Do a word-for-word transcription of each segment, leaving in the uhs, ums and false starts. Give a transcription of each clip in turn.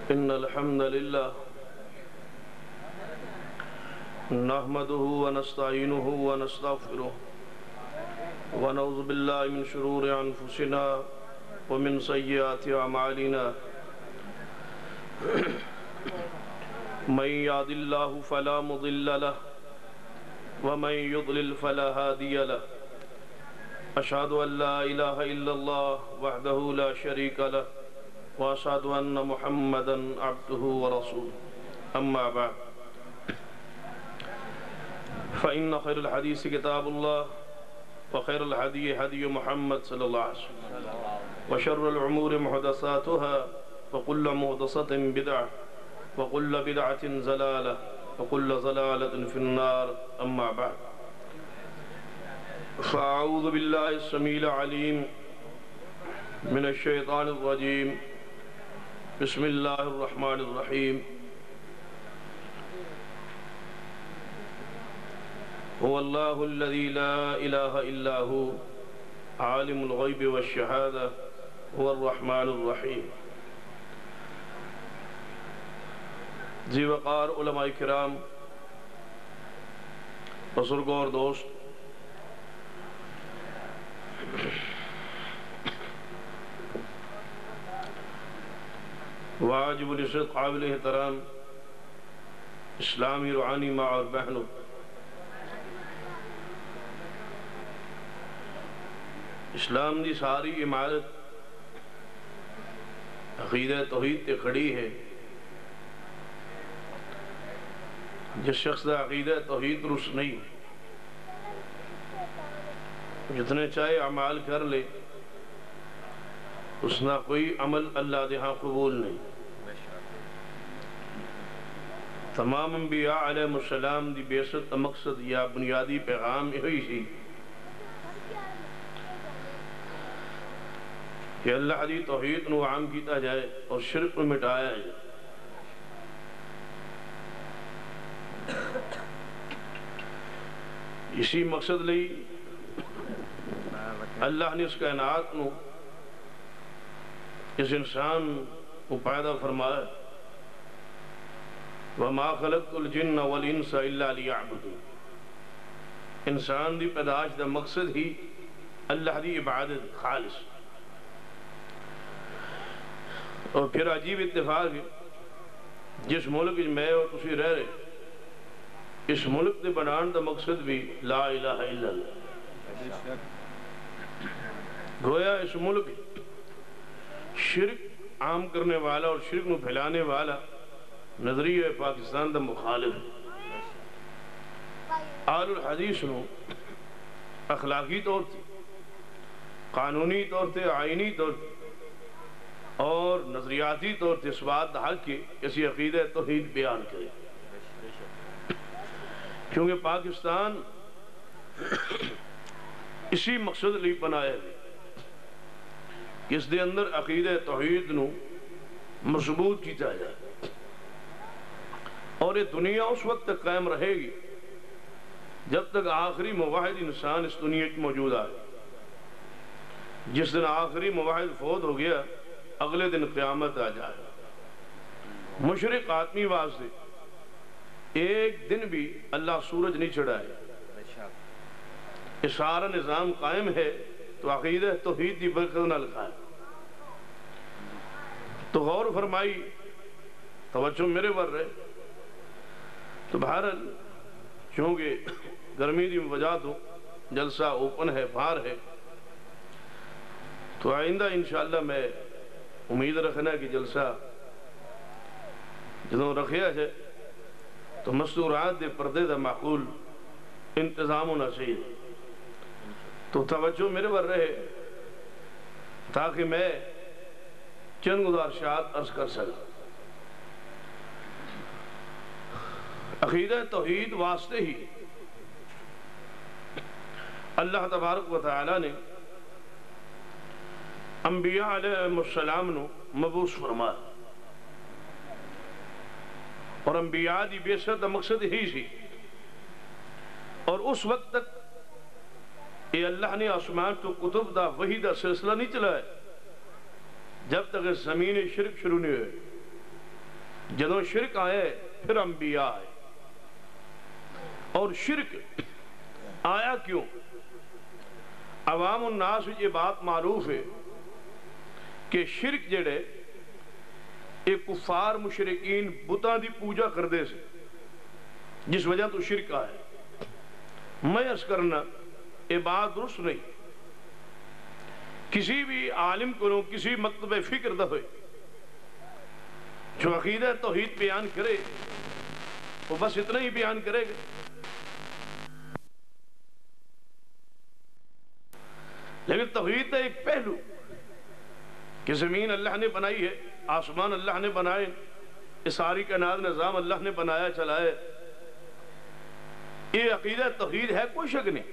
إن الحمد لله نحمده ونستعينه ونستغفره ونعوذ بالله من شرور أنفسنا ومن سيئات أعمالنا من يهد الله فلا مضل له ومن يضلل فلا هادي له أشهد أن لا إله إلا الله وحده لا شريك له وأشهد أن محمدًا عبده ورسوله أما بعد فإن خير الحديث كتاب الله وخير الهدي هدي محمد صلى الله عليه وسلم وشر الأمور محدثاتها وكل محدثة بدعة وكل بدعة ضلالة وكل ضلالة في النار أما بعد فأعوذ بالله السميع العليم من الشيطان الرجيم بسم الله الرحمن الرحيم هو الله الذي لا إله إلا هو عالم الغيب والشهادة هو الرحمن الرحيم ذی وقار علماء کرام بزرگوں اور دوست، واجب العزت قابل احترام اسلامی روحانی ماں اور بہنوں، اسلام دی ساری عمارت عقیدہ توحید تے کھڑی ہے۔ جس شخص دا عقیدہ توحید درست نہیں، جتنے چاہے اعمال کر لے، اس نہ کوئی عمل اللہ دے ہاں قبول نہیں۔ تمام انبیاء علیہ السلام دی بعثت دا مقصد یا بنیادی پیغام یہی سی کہ اللہ دی توحید نو عام کیتا جائے اور شرک نو مٹایا جائے۔ اسی مقصد لئی اللہ نے اس کائنات نو، اس انسان کو پیدا فرمایا، وَمَا خَلَقْتُ الْجِنَّ وَالْإِنسَ إِلَّا لِيَعْبُدُونِ۔ انسان دی پیدائش دا مقصد ہی اللہ دی عبادت خالص۔ اور پھر عجیب اتفاق ہے، جس ملک میں اور تسی رہ رہے، اس ملک دے بنان دا مقصد بھی لا الہ الا اللہ۔ گویا اس ملک شرک عام کرنے والا اور شرک نو پھیلانے والا نظریہ پاکستان دا مخالف ہے۔ آل الحدیث نو اخلاقی طور تے، قانونی طور تے، آئینی طور تے اور نظریاتی طور تے اس بات دا حق کے کسی عقیدہ توحید بیان کرے، کیونکہ پاکستان اسی مقصد لی بنایا ہے کہ اس دے اندر عقیدہ توحید نو مضبوط کیتا جائے، اور یہ دنیا اس وقت تک قائم رہے گی جب تک آخری موحد انسان اس دنیا کی موجود آئے۔ جس دن آخری موحد فوت ہو گیا، اگلے دن قیامت آ جائے۔ مشرق آدمی واسطے ایک دن بھی اللہ سورج نہیں چڑھائے۔ یہ سارا نظام قائم ہے تو عقیدہ توحید دی برکت نہ لکھا ہے۔ تو غور فرمائی، توجہ میرے ور رہے تو بہرحال چونکہ گرمی دی وجہ تو جلسہ اوپن ہے، باہر ہے، تو آئندہ انشاءاللہ میں امید رکھنا کہ جلسہ جدوں رکھیا ہے تو مستورات دے پردے دا معقول انتظام ہونا چاہیے۔ تو توجہ میرے پر رہے تاکہ میں چند گزارشات عرض کر سکا۔ عقیدہ توحید واسطے ہی اللہ تبارک و تعالی نے انبیاء علیہ السلام نو مبعوث فرمایا، اور انبیاء دی بعثت دا مقصد ہی سی، اور اس وقت تک یہ اللہ نے آسمان تو کتب دا وحی دا سلسلہ نہیں چلا ہے جب تک زمین شرک شروع نہیں ہوئے۔ جدوں شرک آئے پھر انبیاء آئے. اور شرک آیا کیوں؟ عوام الناس یہ بات معروف ہے کہ شرک جڑے ایک کفار مشرکین بتاں دی پوجا کردے سے، جس وجہ تو شرک آئے. میں عرض کرنا یہ بات درست نہیں. کسی بھی عالم کو کسی مکتب فکر دا ہوئے جو عقیدہ توحید بیان کرے وہ بس اتنا ہی بیان کرے گا. لیکن توحید کا ایک پہلو کہ زمین اللہ نے بنائی ہے، آسمان اللہ نے بنائے، اس ساری کائنات نظام اللہ نے بنایا چلائے، یہ عقیدہ توحید ہے، کوئی شک نہیں.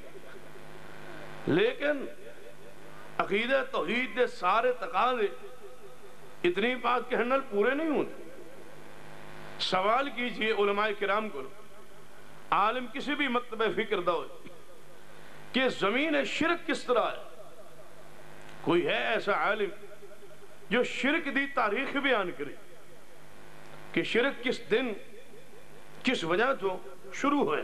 لیکن عقیدہ توحید دے سارے تقاضے اتنی بات کہنے پورے نہیں ہوتے. سوال کیجئے علماء کرام کو، عالم کسی بھی مکتب فکر دا ہوئے کہ زمین شرک کس طرح ہے. کوئی ہے ایسا عالم جو شرک دی تاریخ بیان کرے کہ شرک کس دن کس وجہ تو شروع ہوئے.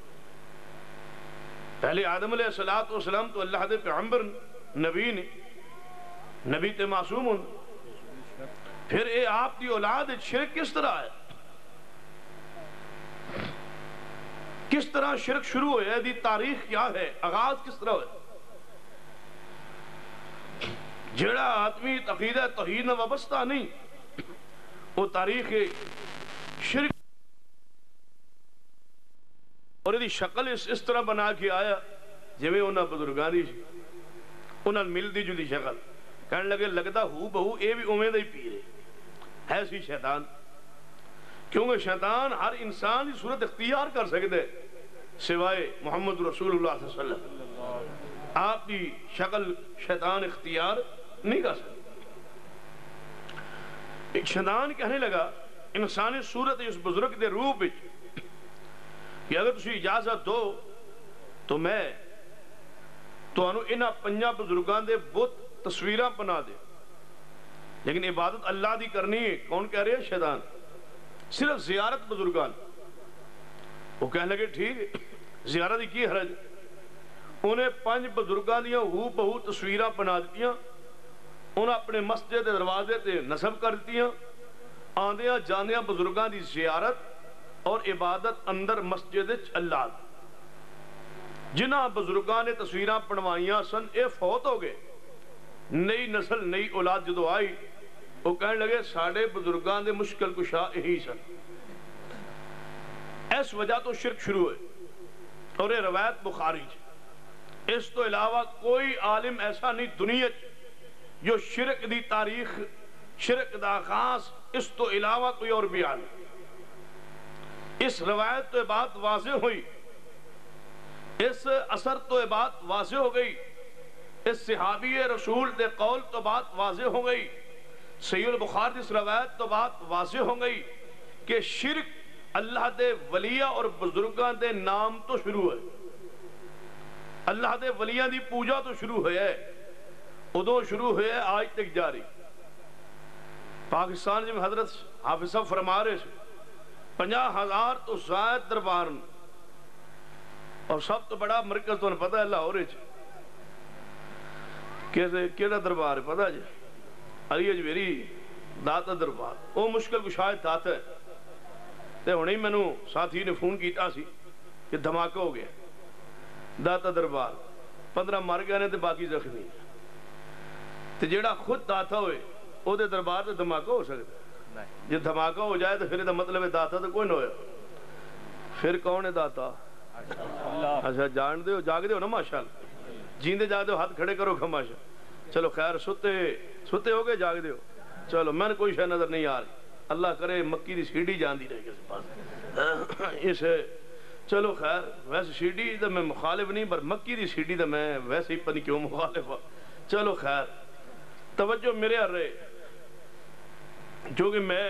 پہلے آدم علیہ السلام تو اللہ دے پیغمبر نبی نے، نبی تے معصوم ہوں. پھر اے آپ دی اولاد شرک کس طرح ہے، کس طرح شرک شروع ہوئے، دی تاریخ کیا ہے، آغاز کس طرح ہوئے. جڑا آدمی عقیدہ توحید نہ وابستہ نہیں وہ تاریخ شرک اور یہ شکل اس اس طرح بنا کے آیا جویں انہاں بزرگانی انہاں ملدی جلدی شکل کہنے لگے لگتا ہو بہو اے بھی اویں دا ہی پیر ہے. ہے سی شیطان، کیونکہ شیطان ہر انسان کی صورت اختیار کر سکتے سوائے محمد رسول اللہ صلی اللہ علیہ وسلم. آپ کی شکل شیطان اختیار نہیں کر سکتے. ایک شیطان کہنے لگا انسانی صورت اس بزرگ دے روپ کہ اگر تسی اجازت دو تو میں تو انہوں انہا پنجا بزرگان دے بت تصویرہ بنا دے، لیکن عبادت اللہ دی کرنی ہے. کون کہہ رہے ہیں؟ شیطان. صرف زیارت بزرگان. وہ کہنے لگے ٹھیک ہے زیارت ہی کی حرج. انہیں پانچ بزرگان دیا ہو بہو تصویرہ بنا دیتیاں، انہیں اپنے مسجد دروازے تے نصب کر دیتیاں. آندیاں جاندیاں بزرگان دی زیارت اور عبادت اندر مسجد اللہ. جنہ بزرگان نے تصویرہ پڑھوائیاں سن اے فوت ہو گئے. نئی نسل نئی اولاد جدو آئی وہ کہنے لگے ساڑھے بزرگان دے مشکل کشا ہی سن. اس وجہ تو شرک شروع ہے اور یہ روایت بخاری ہے. اس تو علاوہ کوئی عالم ایسا نہیں دنیا جو شرک دی تاریخ شرک دا خاص اس تو علاوہ کوئی اور بھی عالم. اس روایت تو بات واضح ہوئی، اس اثر تو بات واضح ہو گئی، اس صحابی رسول دے قول تو بات واضح ہو گئی، صحیح البخاری اس روایت تو بات واضح ہو گئی کہ شرک اللہ دے ولیہ اور بزرگاں دے نام تو شروع ہے. اللہ دے ولیہ دی پوجا تو شروع ہوئے ہے، ادو شروع ہوئے ہے آج تک جاری. پاکستان جب حضرت حافظ صاحب فرما رہے سے پنجا ہزار تو زائد دربار اور سب تو بڑا مرکز تو پتہ ہے لاہور کیڑا دربار ہے پتہ جی؟ علی اجمیری داتا دربار. وہ مشکل کشاید داتا ہے تے ہونے ہی میں نے ساتھی نے فون کیتا سی کہ دھماکہ ہو گیا داتا دربار، پندرہ مر گئے نے تے باقی زخمی. تے جیڑا خود داتا ہوئے وہ دے دربار تے دھماکہ ہو سکتا ہے؟ جب دھماکہ ہو جائے تو پھر مطلب ہے داتا تو کوئی نہ ہویا. پھر کون ہے داتا؟ اچھا جان دے ہو جاگ دے ہو نا ماشاءاللہ، جیندے جاگ دے ہو ہاتھ کھڑے کرو خماشا. چلو خیر ستے ستے ہو گئے جاگ دے ہو. چلو میں نے کوئی شے نظر نہیں آ رہی. اللہ کرے مکی دی سیڑھی جان دی رہے کسی پاس اسے. چلو خیر ویسے سیڑھی دا میں مخالف نہیں پر مکی دی سیڑھی دا میں ویسے ہی پتہ نہیں کیوں مخالف ہوں. چلو خیر توجہ میرے آ رہے جو کہ میں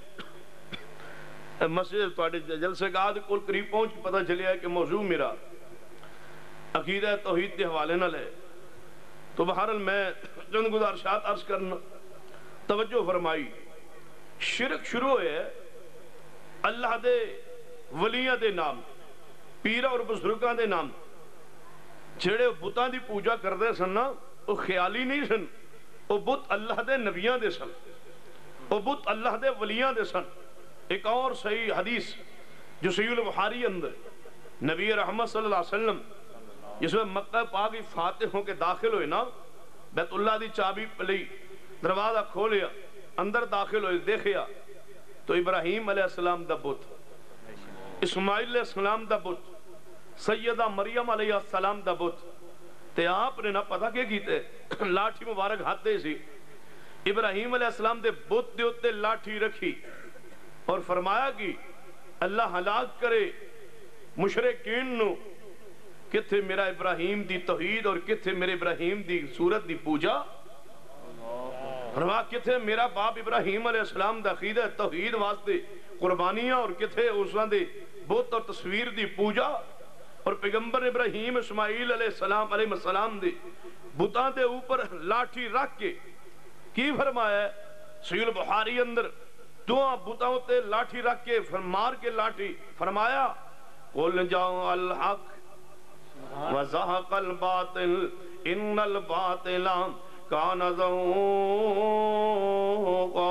مسجد پاڑے جلسے کا آدھ کل قریب پہنچ کے پتہ چلیا ہے کہ موضوع میرا عقیدہ توحید کے حوالے نہ لے. تو بہرحال میں چند گزارشات عرض کرنا. توجہ فرمائی. شرک شروع ہے اللہ دے ولیاں دے نام پیرا اور بزرگاں دے نام جڑے بتاں دی پوجا کردے سن نا وہ خیالی نہیں سن، وہ بت اللہ دے نبیاں دے سن، وہ بت اللہ دے ولیاں دے سن۔ ایک اور صحیح حدیث جو صحیح البخاری اندر نبی رحمت صلی اللہ علیہ وسلم جس میں مکہ پاک کی فاتح ہو کے داخل ہوئے نا، بیت اللہ دی چابی پلی دروازہ کھولیا اندر داخل ہوئے دیکھیا تو ابراہیم علیہ السلام دا بت، اسماعیل علیہ السلام دا بت، سیدہ مریم علیہ السلام دا بت، تے آپ نے نہ پتہ کیا کیتے لاٹھی مبارک ہاتھ دے سی ابراہیم علیہ السلام دے بت دے اتے لاٹھی رکھی اور فرمایا کہ اللہ ہلاک کرے مشرکین نو، کتھے میرا ابراہیم دی توحید اور کتھے میرے ابراہیم دی صورت دی پوجا، فرمایا کتھے میرا باپ ابراہیم علیہ السلام دا عقیدہ توحید واسطے قربانیاں اور کتھے اساں دے بت اور تصویر دی پوجا، اور پیغمبر ابراہیم اسماعیل علیہ السلام علیہ السلام دے بتاں دے اوپر لاٹھی رکھ کے کی فرمایا ہے صحیح البخاری اندر دعا بتاں تے لاٹھی رکھ کے مار کے لاٹھی فرمایا قل جاء الحق وزهق الباطل ان الباطل کان زہوقا۔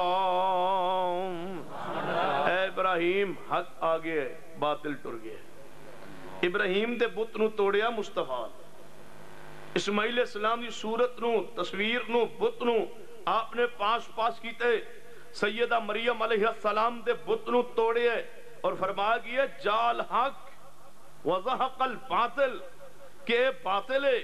اے ابراہیم حق آگے ہے باطل ٹر گیا۔ ابراہیم دے بت نو توڑیا مصطفیٰ، اسماعیل علیہ السلام دی صورت نو تصویر نو بت نو آپ نے پاس پاس کیتے، سیدہ مریم علیہ السلام دے بت نو توڑے اور فرمایا گیا جال حق وزہق الباطل کہ باطل ہے،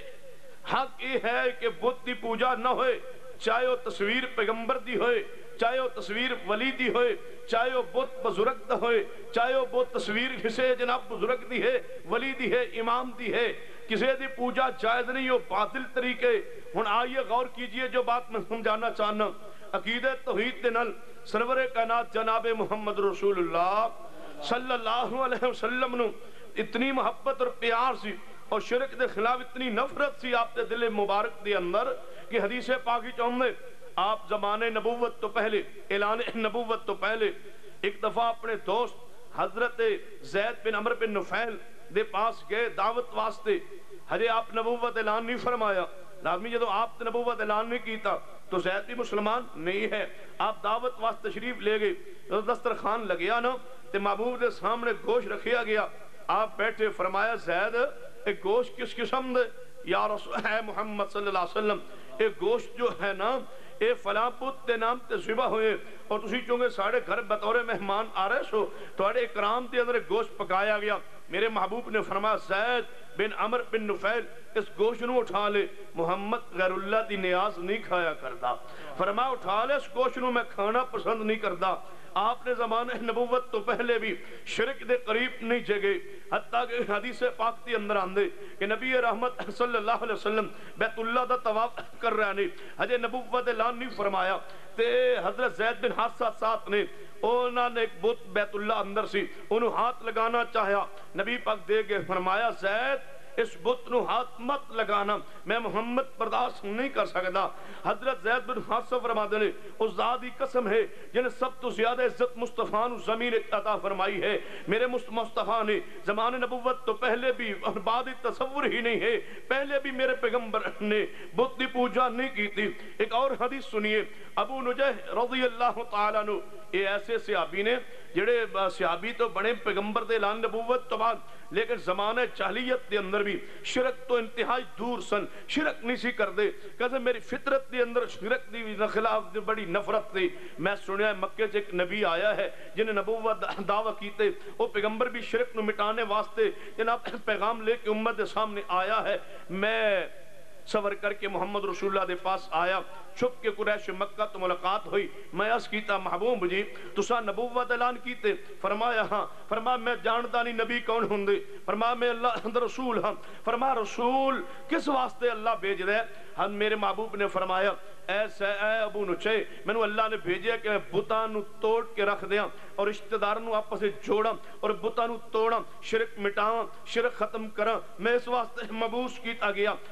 حق یہ ہے کہ بت دی پوجا نہ ہوئے، چاہے وہ تصویر پیغمبر دی ہوئے، چاہے وہ تصویر ولی دی ہوئے، چاہے وہ بت بزرگ دا ہوئے، چاہے وہ بت تصویر کسے جناب بزرگ دی ہے، ولی دی ہے، امام دی ہے، کسے دی پوجا جائز نہیں ہو، باطل طریقے۔ ہن آئیے غور کیجئے جو بات میں سمجھانا چاہنا، عقیدہ توحید دے نال سرور کائنات جناب محمد رسول اللہ صلی اللہ علیہ وسلم نو اتنی محبت اور پیار سی اور شرک دے خلاف اتنی نفرت سی آپ دے دل مبارک دے اندر کہ حدیث پاکی چاہنے آپ زمانے نبوت تو پہلے اعلان نبوت تو پہلے ایک دفعہ اپنے دوست حضرت زید بن عمر بن نفیل دے پاس گئے دعوت واسطے، حجے آپ نبوت اعلان نہیں فرمایا، لازمی جدو آپ نبوت اعلان نہیں کیتا تو زید بھی مسلمان نہیں ہے، آپ دعوت واسطے تشریف لے گئے، دسترخوان لگیا نا تے محبوب دے سامنے گوشت رکھیا گیا، آپ بیٹھے فرمایا زید ایک گوشت کس قسم دے؟ یا رسول ہے محمد صلی اللہ علیہ وسلم ایک گوشت جو ہے نا اے فلاں بت دے نام تے ذبح ہوئے اور تسی چونگے ساڑھے گھر بطور مہمان آ رہے سو تو اڑے اکرام دے اندر گوشت پکایا گیا۔ میرے محبوب نے فرمایا زید بن عمر بن نفیل اس گوشت نو اٹھا لے، محمد غیر اللہ دی نیاز نہیں کھایا کردا، فرمایا اٹھا لے اس گوشت نو میں کھانا پسند نہیں کردا۔ آپ نے زمانہ نبوت تو پہلے بھی شرک دے قریب نہیں جگے، حتیٰ کہ حدیث پاک دی اندر آندے کہ نبی رحمت صلی اللہ علیہ وسلم بیت اللہ دا طواف کر رہے ہیں، حجے نبوت اعلان نہیں فرمایا تے حضرت زید بن حارثہ ساتھ نے انہوں نے ایک بت بیت اللہ اندر سی انہوں ہاتھ لگانا چاہیا، نبی پاک دے گئے فرمایا زید اس بت نو ہاتھ مت لگانا، میں محمد برداشت نہیں کر سکتا۔ حضرت زید بن حارثہ فرما دے اس ذات کی قسم ہے جن سب تو زیادہ عزت مصطفیٰ نو زمین عطا فرمائی ہے، میرے مصطفیٰ نے زمان نبوت تو پہلے بھی اور بعد تصور ہی نہیں ہے، پہلے بھی میرے پیغمبر نے بت دی پوجا نہیں کی تھی۔ ایک اور حدیث سنیے، ابو نجیح رضی اللہ تعالیٰ عنہ، یہ ایسے صحابی نے جڑے صحابی تو بڑے پیغمبر دے اعلان نبوت تو بعد لیکن زمانہ جاہلیت دے اندر بھی شرک تو انتہائی دور سن، شرک نہیں سی کر دے، کہتے میری فطرت دے اندر شرک دی خلاف دی بڑی نفرت تھی۔ میں سنیا ہے مکہ سے ایک نبی آیا ہے جنہیں نبوت دعویٰ کیتے، وہ پیغمبر بھی شرک نو مٹانے واسطے جناب پیغام لے کے امت دے سامنے آیا ہے۔ میں سفر کر کے محمد رسول اللہ دے پاس آیا، چھپ کے قریش مکہ تو ملاقات ہوئی، میں اس کیتا محبوب جی تسا نبوت اعلان کیتے؟ فرمایا ہاں، فرمایا میں جانتا نہیں نبی کون ہوندے، فرمایا میں اللہ دا رسول ہاں، فرمایا رسول کس واسطے اللہ بھیج رہے؟ ہم میرے محبوب نے فرمایا اے اے ابو نچے میں نو اللہ نے بھیجیا کہ میں بتاں نو توڑ کے رکھ دیاں اور رشتہ دار نو آپس سے جوڑاں اور بتاں نو توڑاں، شرک مٹاواں، شرک ختم کراں، میں اس واسطے مبعوث کیتا گیا۔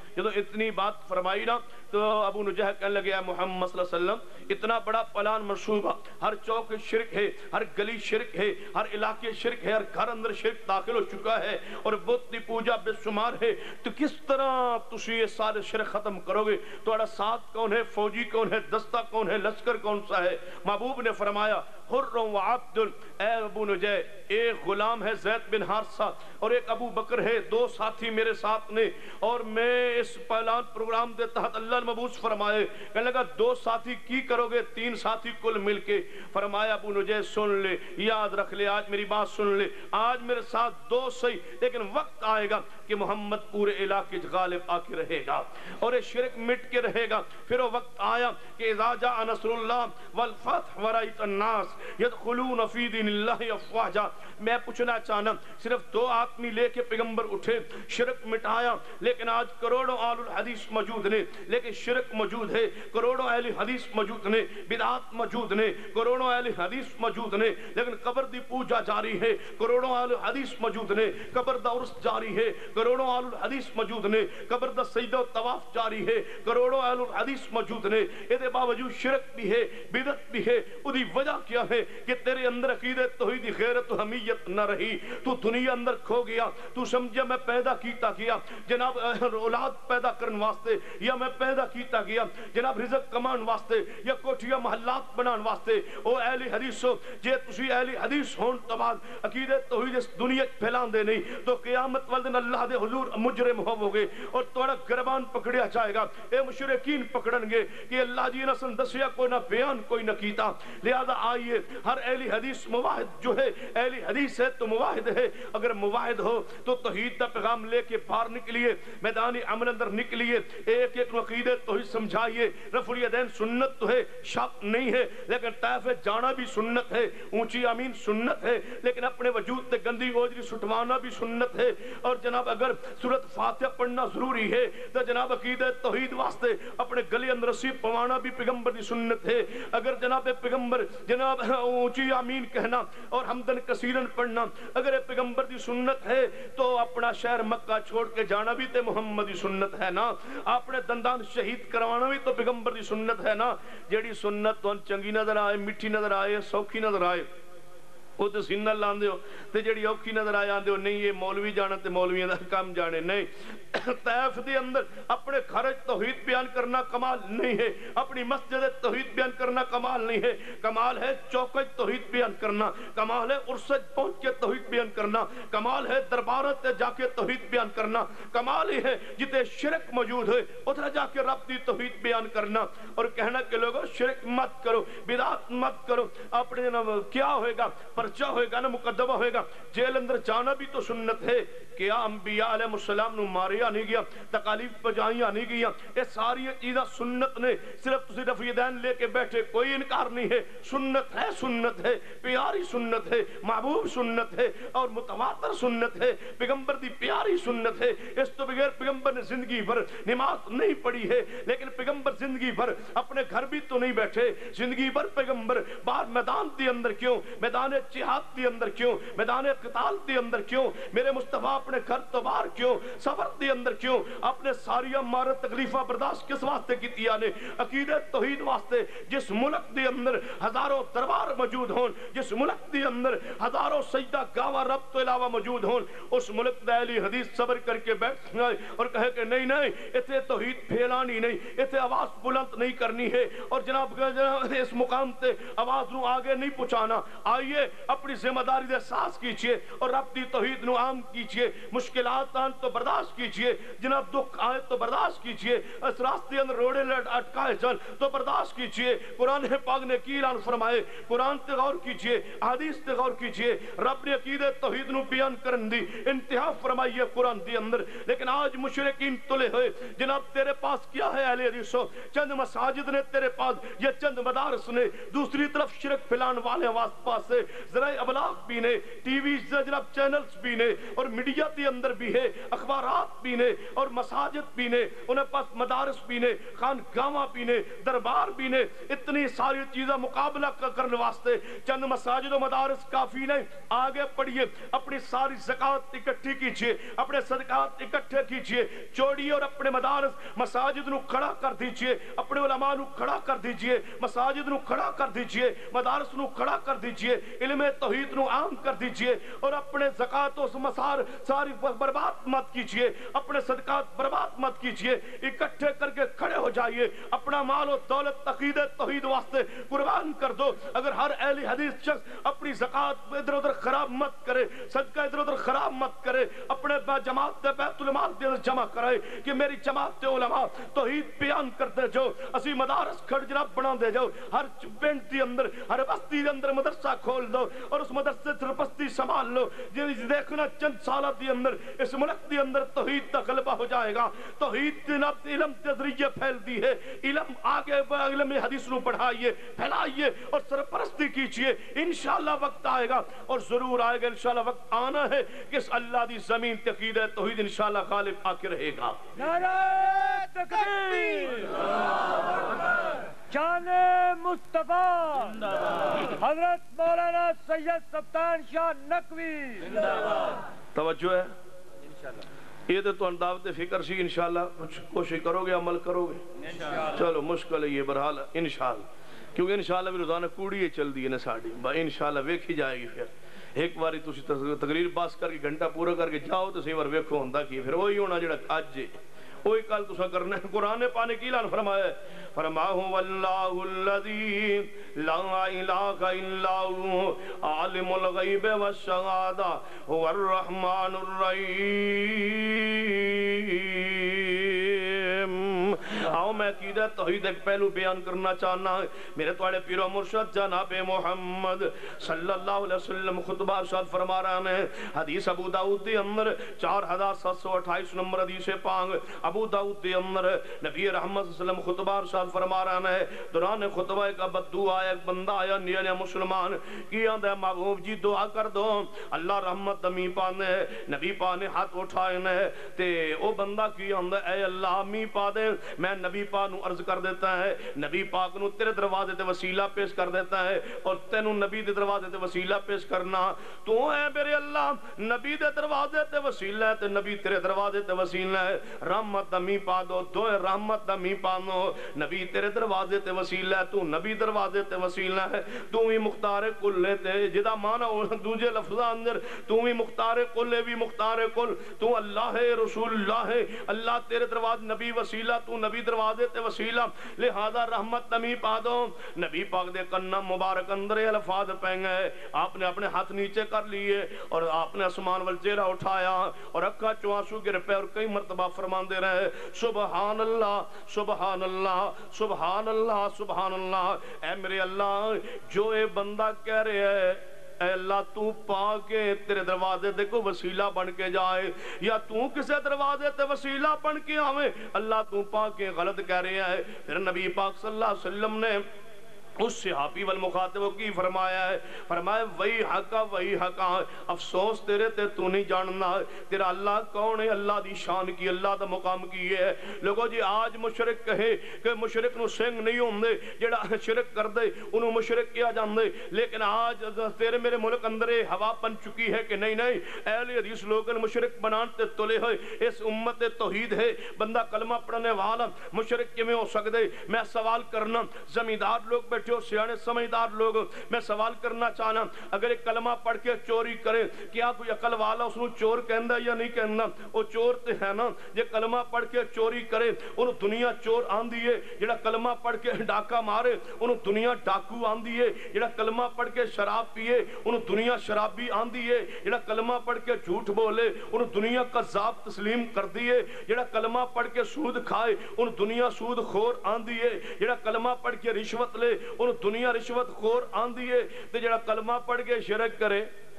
جب اتنی بات فرمائی نا تو ابو نجیح کہنے لگے اے محمد صلی اللہ علیہ وسلم اتنا بڑا پلان منصوبہ، ہر چوک شرک ہے، ہر گلی شرک ہے، ہر علاقے شرک ہے، ہر گھر اندر شرک داخل ہو چکا ہے اور بت دی پوجا بے شمار ہے، تو کس طرح تسی یہ سارے شرک ختم کرو گے؟ تھوڑا ساتھ کون ہے، فوجی کون ہے، دستہ کون ہے، لشکر کون سا ہے؟ محبوب نے فرمایا حر و عبد، اے ابو نجیح ایک غلام ہے زید بن حارثہ اور ایک ابو بکر ہے، دو ساتھی میرے ساتھ نے، اور میں اس پلان پروگرام دے تحت اللہ المبعوث فرمائے، کہنے لگا دو ساتھی کی کرو گے؟ تین ساتھی کل مل کے۔ فرمایا ابو نجیح سن لے، یاد رکھ لے، آج میری بات سن لے، آج میرے ساتھ دو صحیح، لیکن وقت آئے گا کہ محمد پورے علاقے غالب آ کے رہے گا اور یہ شرک مٹ کے رہے گا۔ پھر وہ وقت آیا کہ اذا جاء نصر اللہ والفتح ورأیت الناس یدخلون فی دین اللہ افواجا۔ میں پوچھنا چاہنا صرف دو آدمی لے کے پیغمبر اٹھے، شرک مٹایا، لیکن آج کروڑوں اہل الحدیث موجود نے، لیکن شرک موجود ہے، کروڑوں اہل حدیث موجود نے، بدعات موجود نے، کروڑوں اہل حدیث موجود نے، لیکن قبر دی پوجا جاری ہے، کروڑوں اہل حدیث موجود نے، قبر دا عرس جاری ہے، کروڑوں اہل الحدیث موجود نے، قبر دا سجدہ و طواف جاری ہے، کروڑوں اہل الحدیث موجود نے، اس باوجود شرک بھی ہے، بدعت بھی ہے۔ ادھی وجہ کیا ہے کہ تیرے اندر عقیدت توحید غیرت و حمیت نہ رہی، تو دنیا اندر کھو گیا، تو سمجھا میں پیدا کیتا گیا جناب اولاد پیدا کرن واسطے، یا میں پیدا کیتا گیا جناب رزق کمان واسطے، یا کوٹھیاں محلات بنان واسطے۔ او اہل حدیث ہو، جے تسی اہل حدیث ہون تو بعد عقیدت توحید اس دنیا پھیلان دے نہیں تو قیامت والدن اللہ دے حضور مجرم ہو گے اور توڑا گربان پکڑیا جائے گا۔ اے مشرکین پکڑن گے کہ اللہ جی نے سن دسیا کوئی نہ بیان کوئی نہ کیتا، لہذا آئیے ہر اہل حدیث مواحد جو ہے، اہل حدیث ہے تو مواحد ہے، اگر مواحد ہو تو توحید دا پیغام لے کے باہر نکلیے، میدان عمل اندر نکلیے، ایک ایک عقیدت توحید سمجھائیے۔ رفع الیدین سنت تو ہے، شک نہیں ہے، لیکن طائف جانا بھی سنت ہے، اونچی امین سنت ہے، لیکن اپنے وجود تے گندی اوجری سٹوانا بھی سنت ہے، اور جناب اگر سورۃ فاتحہ پڑھنا ضروری ہے تو جناب عقیدت توحید واسطے اپنے گلے اندر رسی پوانا بھی پیغمبر دی سنت ہے۔ اگر جناب پیغمبر جناب اونچی آمین کہنا اور حمدن کثیرن پڑھنا اگر پیغمبر دی سنت ہے تو اپنا شہر مکہ چھوڑ کے جانا بھی تے محمدی سنت ہے نا، اپنے دندان شہید کروانا بھی تو پیغمبر دی سنت ہے نا۔ جیڑی سنت تو چنگی نظر آئے، میٹھی نظر آئے، سوکھی نظر آئے وہ تو سینہ لاندے ہو، تے جیڑی اوکھی نظر آئے آندے ہو نہیں یہ مولوی جانا تے مولویاں دا کام جانے نہیں۔ طائف دے اندر اپنے خرج توحید بیان کرنا کمال نہیں ہے، اپنی مسجد توحید بیان کرنا کمال نہیں ہے، کمال ہے چوکج توحید بیان کرنا، کمال ہے عرسج پہنچ کے توحید بیان کرنا، کمال ہے دربارت جا کے توحید بیان کرنا، کمال ہی ہے جتے شرک موجود ہے ادھر جا کے رب دی توحید بیان کرنا اور کہنا کہ لوگوں شرک مت کرو، بدعت مت کرو۔ اپنے کیا ہوئے گا؟ پرچہ ہوئے گا نا، مقدمہ ہوئے گا، جیل اندر جانا بھی تو سنت ہے۔ کیا انبیاء علیہ السلام نو ماریا نہیں گیا، تکالیف پجائیاں نہیں گیا، یہ ساری چیزیں سنت نے، صرف تسی رفع یدین لے کے بیٹھے کوئی انکار نہیں ہے، سنت ہے، سنت ہے، پیاری سنت ہے، محبوب سنت ہے اور متواتر سنت ہے، پیغمبر دی پیاری سنت ہے۔ اس تو بغیر پیغمبر نے زندگی بھر نماز نہیں پڑھی ہے، لیکن پیغمبر زندگی بھر اپنے گھر بھی تو نہیں بیٹھے، زندگی بھر پیغمبر باہر میدان دی اندر کیوں، میدان جہاد دی اندر کیوں، میدان قتال دی اندر کیوں، میرے مصطفیٰ اپنے گھر تو باہر کیوں، سفر دی اندر کیوں، اپنے ساری مارت تکلیفہ برداشت کس واسطے کی تیا نے؟ عقیدت توحید واسطے۔ جس ملک دی اندر ہزاروں دربار موجود ہون، جس ملک دی اندر ہزاروں سجدہ گاوا رب تو علاوہ موجود ہون، اس ملک دا اہل حدیث صبر کر کے بیٹھ گئے اور کہے کہ نہیں نہیں اتنے توحید پھیلانی نہیں، اتنے آواز بلند نہیں کرنی ہے اور جناب اس مقام تے آواز نو آگے نہیں پہنچانا۔ آئیے اپنی ذمہ داری دے احساس کیجئے اور رب دی توحید نو عام کیجئے، مشکلات آن تو برداشت کیجئے، جناب دکھ آئے تو برداشت کیجئے، اس راستے اندر روڑے لٹ اٹکائے جن تو برداشت کیجئے۔ قرآن پاک نے کی اعلان فرمائے، قرآن تے غور کیجئے، حدیث تے غور کیجئے، رب نے عقیدت توحید نو بیان کرن دی انتہا فرمائی ہے قرآن دی اندر۔ لیکن آج مشرکین تلے ہوئے، جناب تیرے پاس کیا ہے اہل حدیثو؟ چند مساجد نے تیرے پاس، یہ چند مدارس نے، دوسری طرف شرک پھیلان والے پاس سے ذرائع ابلاغ بھی نے، ٹی وی جناب چینلز بھی نے، اور میڈیا دے اندر بھی ہے، اخبارات بھی نے، اور مساجد بھی نے، انہیں پاس مدارس بھی نے، خانقاہاں بھی نے، دربار بھی نے، اتنی ساری چیزیں مقابلہ کرنے واسطے چند مساجد و مدارس کافی نہیں. آگے پڑھیے، اپنی ساری زکاة اکٹھی کیجئے، اپنے صدقات اکٹھے کیجئے، چوڑیے اور اپنے مدارس مساجد نو کھڑا کر دیجئے، اپنے علماء نو کھڑا کر دیجئے، مساجد نو کھڑا کر دیجئے، مدارس نو کھڑا کر دیجئے، علم توحید نو عام کر دیجئے، اور اپنے زکاة و مسار ساری برباد مت کیجئے، اپنے صدقات برباد مت کیجئے، اکٹھے کر کے کھڑے ہو جائیے، اپنا مال و دولت عقیدت توحید واسطے قربان کر دو. اگر ہر اہل حدیث شخص اپنی زکاة ادھر ادھر خراب مت کرے، صدقہ ادھر ادھر خراب مت کرے، اپنے جماعت دے بیت المال دے جمع کرائے کہ میری جماعت دے علماء توحید بیان کرتے جاؤ، اسی مدارس کھڑ جناب بنا دے جاؤ، ہر پنڈ دی اندر ہر بستی دے اندر مدرسہ کھول دو، اور اس مدرسے سرپستی سنبھال لو. دیکھنا چند سالہ دی اندر اس ملک دی اندر توحید دا غلبہ ہو جائے گا. توحید جناب علم کے ذریعے پھیل دی ہے، علم آگے علم حدیث نو پڑھائیے، پھیلائیے اور سرپرستی کیجئے. انشاءاللہ وقت آئے گا، اور ضرور آئے گا انشاءاللہ وقت آنا ہے کہ اس اللہ دی زمین تقید توحید انشاءاللہ غالب آ کے رہے گا. نعرہ تکبیر، جان مصطفیٰ، حضرت مولانا سید سبطان شاہ نقوی. توجہ ہے، یہ تو تو دعوت فکر سی. انشاءاللہ کچھ کوشش کرو گے، عمل کرو گے. چلو مشکل ہے یہ برحال انشاءاللہ، کیونکہ انشاءاللہ بھی روزانہ کوڑی چل دی ہے نا ساڑی، انشاءاللہ ویکھی جائے گی. پھر ایک باری تسی تقریر پاس کر کے گھنٹہ پورا کر کے جاؤ تو سی بار ویکھو ہوندا کی، پھر وہی ہونا جڑا اج ہے وہی کل تسا کرنا ہے. قرآن پانے کی اعلان فرمایا ہے، فرمایا واللہ الذی لا الہ الا هو عالم الغیب والشہادہ هو الرحمن الرحیم. آؤ میں عقیدہ توحید ایک پہلو بیان کرنا چاہنا ہے. میرے توڑے پیر و مرشد جناب محمد صلی اللہ علیہ وسلم خطبہ ارشاد فرما رہے ہیں. حدیث ابو داؤد دے اندر چار ہزار سات سو اٹھائیس نمبر حدیث پانگ ابو داؤد دے اندر نبی رحمت صلی اللہ علیہ وسلم خطبہ ارشاد فرما رہے ہیں. دوران خطبہ ایک بدو آیا، ایک بندہ آیا نیا نیا مسلمان کی آندہ محبوب جی دعا کر دو اللہ رحمت می پانے. نبی پانے ہاتھ اٹھائے تے او بندہ کی آندہ اے اللہ می پا دے. میں نبی پاک نو عرض کر دیتا ہے، نبی پاک نو تیرے دروازے تے وسیلہ پیش کر دیتا ہے، اور تینو نبی دے دروازے تے وسیلہ پیش کرنا. تو اے میرے اللہ نبی دے دروازے تے وسیلہ ہے تے نبی تیرے دروازے تے وسیلہ ہے. رحمت می پا دو، دو رحمت می پانو. نبی تیرے دروازے تے وسیلہ ہے، تو نبی دروازے تے وسیلہ ہے. تو ہی مختار کل تے جدا مانا دوجے لفظاں اندر تو ہی مختار کل بھی مختار کل. تو اللہ ہے، رسول اللہ ہے، اللہ تیرے دروازے نبی وسیلہ، تو نبی دروازے تے وسیلہ، لہذا رحمت نمی پا دو. نبی پاک دے کنہ مبارک اندر الفاظ پہنگ ہے. آپ نے اپنے ہاتھ نیچے کر لیے اور آپ نے اسمان وال چہرہ اٹھایا اور اکھا چوانسو گر پہ اور کئی مرتبہ فرمان دے رہے سبحان اللہ سبحان اللہ سبحان اللہ سبحان اللہ. اے میرے اللہ جو اے بندہ کہہ رہے ہے اے اللہ تو پا کے تیرے دروازے دے کو وسیلہ بن کے جائے، یا تو کسے دروازے تے وسیلہ بن کے آویں، اللہ تو پا کے غلط کہہ رہے ہیں. پھر نبی پاک صلی اللہ علیہ وسلم نے اس صحابی والمخاطب کی فرمایا ہے، فرمایا وہی حقا وہی حقا، افسوس تیرے تے تو نہیں جاننا تیرا اللہ کون ہے. اللہ دی شان کی، اللہ دا مقام کی ہے. لوگو جی آج مشرک کہے کہ مشرک نو سنگ نہیں ہوندے، جڑا شرک کر دے انہوں مشرک کیا جاندے. لیکن آج تیرے میرے ملک اندرے ہوا پن چکی ہے کہ نہیں نہیں اہل حدیث لوگن مشرک بنانتے تلے ہوئے. اس امت توحید ہے، بندہ کلمہ پڑھنے والا مشرک کیویں ہو سکدے. میں سوال کرنا زمیندار لوگ بیٹھے جو سیانے سمجھدار لوگ، میں سوال کرنا چاہنا اگر ایک کلمہ پڑھ کے چوری کرے کیا کوئی عقل والا اس نے چور کہندا یا نہیں کہندا؟ وہ چور تے ہے نا. جے کلمہ پڑھ کے چوری کرے انہوں دنیا چور آندی ہے. جڑا کلمہ پڑھ کے ڈاکہ مارے انہوں دنیا ڈاکو آندی ہے. جڑا کلمہ پڑھ کے شراب پیے انہوں دنیا شرابی آندی ہے. جڑا کلمہ پڑھ کے جھوٹ بولے انہوں دنیا قذاب تسلیم کر دیے. جڑا کلمہ پڑھ کے سود کھائے انہوں دنیا سود خور آندی ہے. جڑا کلمہ پڑھ کے رشوت لے انہوں دنیا رشوت خور آندی ہے. تے جڑا کلمہ پڑھ کے شرک کرے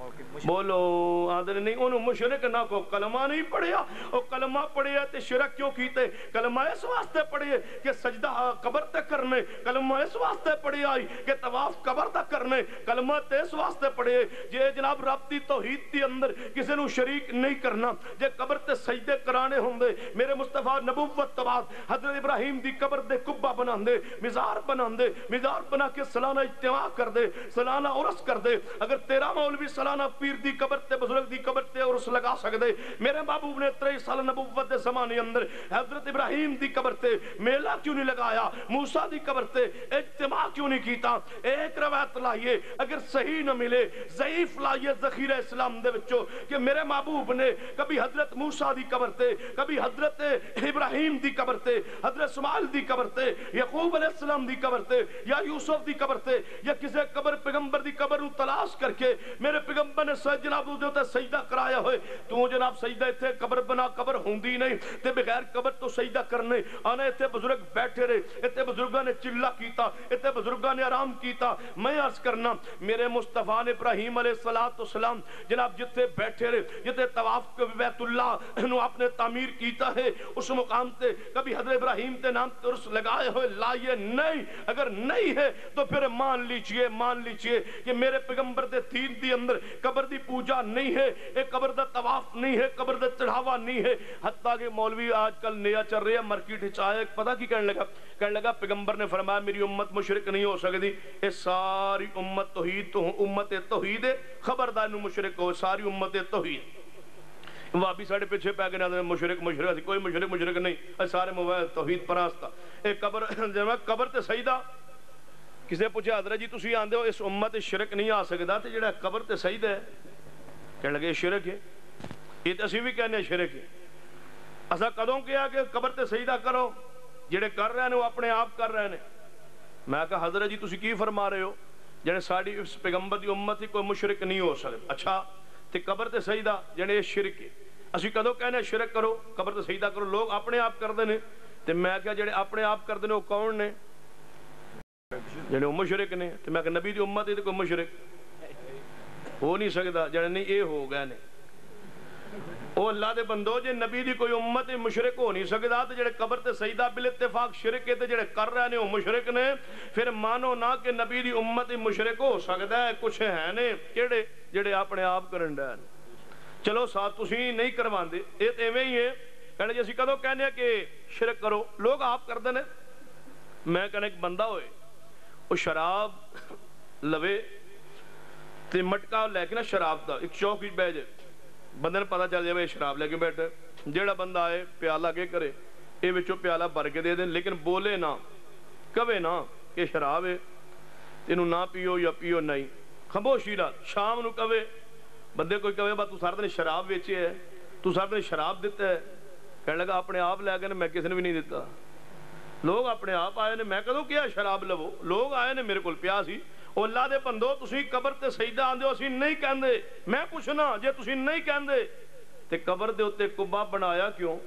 بولو آدھر نہیں انہوں مشرک نہ کو کلمہ نہیں پڑھیا او کلمہ پڑھیا تے شرک کیوں کیتے کلمہ اس واسطے پڑھئے کہ سجدہ قبر تے کرنے کلمہ اس واسطے پڑھے آئی کہ طواف قبر تے کرنے کلمہ تے اس واسطے پڑھے جے جناب رابطی توحید دی اندر کسی نو شریک نہیں کرنا جے قبر تے سجدے کرانے ہوں دے میرے مصطفیٰ نبوت تو بعد حضرت ابراہیم دی قبر دے کبہ بنا دے مزار بنا دے مزار بنا کے سالانہ اجتماع کر دے سالانہ عرس کر دے اگر تیرا مولوی سالانہ پیر دی قبر تے بزرگ دی قبر تے عرس لگا سکدے میرے محبوب نے تریس سال نبوت دے زمانے اندر حضرت ابراہیم دی قبر تے میلہ کیوں نہیں لگایا موسیٰ دی قبر تے اجتماع کیوں نہیں کیتا ایک روایت لائیے اگر صحیح نہ ملے ضعیف لائیے ذخیرہ اسلام دے وچوں کہ میرے محبوب نے کبھی حضرت موسیٰ دی قبر تے کبھی حضرت ابراہیم دی قبر تے حضرت اسماعیل دی قبر تے یعقوب علیہ السلام دی قبر تے یا یوسف دی قبر تے یا کسی قبر پیغمبر دی قبر نو تلاش کر کے میرے پیغمبر نے جناب دے ہوتے سجدہ کرایا ہوئے تو جناب سجدہ اتھے قبر بنا قبر ہوندی نہیں تے بغیر قبر تو سجدہ کرنے آنے اتھے بزرگ بیٹھے رہے اتھے بزرگاں نے چلا کیتا اتھے بزرگاں نے آرام کیتا میں عرض کرنا میرے مصطفیٰ نے ابراہیم علیہ السلام جناب جتھے بیٹھے رہے جتھے طواف بیت اللہ نو آپ نے تعمیر کیتا ہے اس مقام تے کبھی حضرت ابراہیم تے نام ترس لگائے ہوئے لائیے نہیں اگر نہیں ہے تو پھر مان لیجئے مان لیجئے کہ میرے پیغمبر دے دین دی اندر قبر دی پوجا نہیں ہے ایک قبر دا طواف نہیں ہے قبر دا چڑھاوا نہیں ہے حتیٰ کہ مولوی آج کل نیا چل رہی ہے مارکیٹ چاہے پتہ کی کہنے لگا کہنے لگا پیغمبر نے فرمایا میری امت مشرک نہیں ہو سکتی اے ساری امت توحید تو امت توحید ہے خبردار نو مشرک ہو ساری امت توحید وہابی ساڑھے پیچھے پہ گئے نا مشرک مشرک کوئی مشرک مشرک نہیں سارے موبائل توحید پراستا اے قبر قبر تے سجدہ کسی پوچھے حضرت جی تسی آندے ہو اس امت شرک نہیں آ سکتا تے جڑا قبر تے سجدہ ہے کہنے لگے شرک ہے یہ تو اسی بھی کہنے شرک ہے اسا کدوں کیا کہ قبر تے سجدہ کرو جڑے کر رہے ہیں وہ اپنے آپ کر رہے ہیں میں کہا حضرت جی تسی کی فرما رہے ہو جڑے ساڑی اس پیغمبر دی امت ہی کوئی مشرک نہیں ہو سکتا اچھا تے قبر تے سجدہ جڑے شرک ہے اسی کدوں کہنے شرک کرو قبر تے سجدہ کرو لوگ اپنے آپ کر دینے تے میں کہا جڑے اپنے آپ کر دینے وہ کون نے جڑے وہ مشرک نے تے میں کہا نبی دی امت ہی تے کوئی مشرک ہو نہیں سکتا جڑے نہیں اے ہو گئے نے او اللہ دے بندو جے نبی دی کوئی امت مشرک ہو نہیں سکتا تے جڑے قبر تے سجدہ بالاتفاق شرک ہے تے جڑے کر رہے نے وہ مشرک نے پھر مانو نہ کہ نبی دی امت مشرک ہو سکتا ہے کچھ ہے نے کیڑے جڑے اپنے آپ کرن دے چلو ساتھ تسی نہیں کرواندے اے تے ایویں ہی ہے کہنے جی اسی کدوں کہنے کہ شرک کرو لوگ آپ کر دینے میں کہنے ایک بندہ ہوئے وہ شراب لوے تے مٹکا لے کے نا شراب دا ایک چوک ہی بہ جائے بندے نے پتا چل جائے شراب لے کے بیٹھے جیڑا بندہ آئے پیالہ کے کرے اے وچوں پیالہ بھر کے دے دیں لیکن بولے نہ کہے نہ کہ شراب ہے تینوں نہ پیو یا پیو نہیں خاموشی نال شام نو کہے بندے کوئی کہے با تو سارے دن شراب ویچے ہے تو سارے دن شراب دیتا ہے کہنے لگا اپنے آپ لے کے میں کسی نے بھی نہیں دیتا لوگ اپنے آپ آئے نے میں کدوں کیا شراب لو لوگ آئے نے میرے کول پیاسی او اللہ دے بندو تسی قبر تے سجدہ آندے ہو اسی نہیں کہندے میں پوچھنا جے تسی نہیں کہندے تے قبر دے اوتے کعبہ بنایا کیوں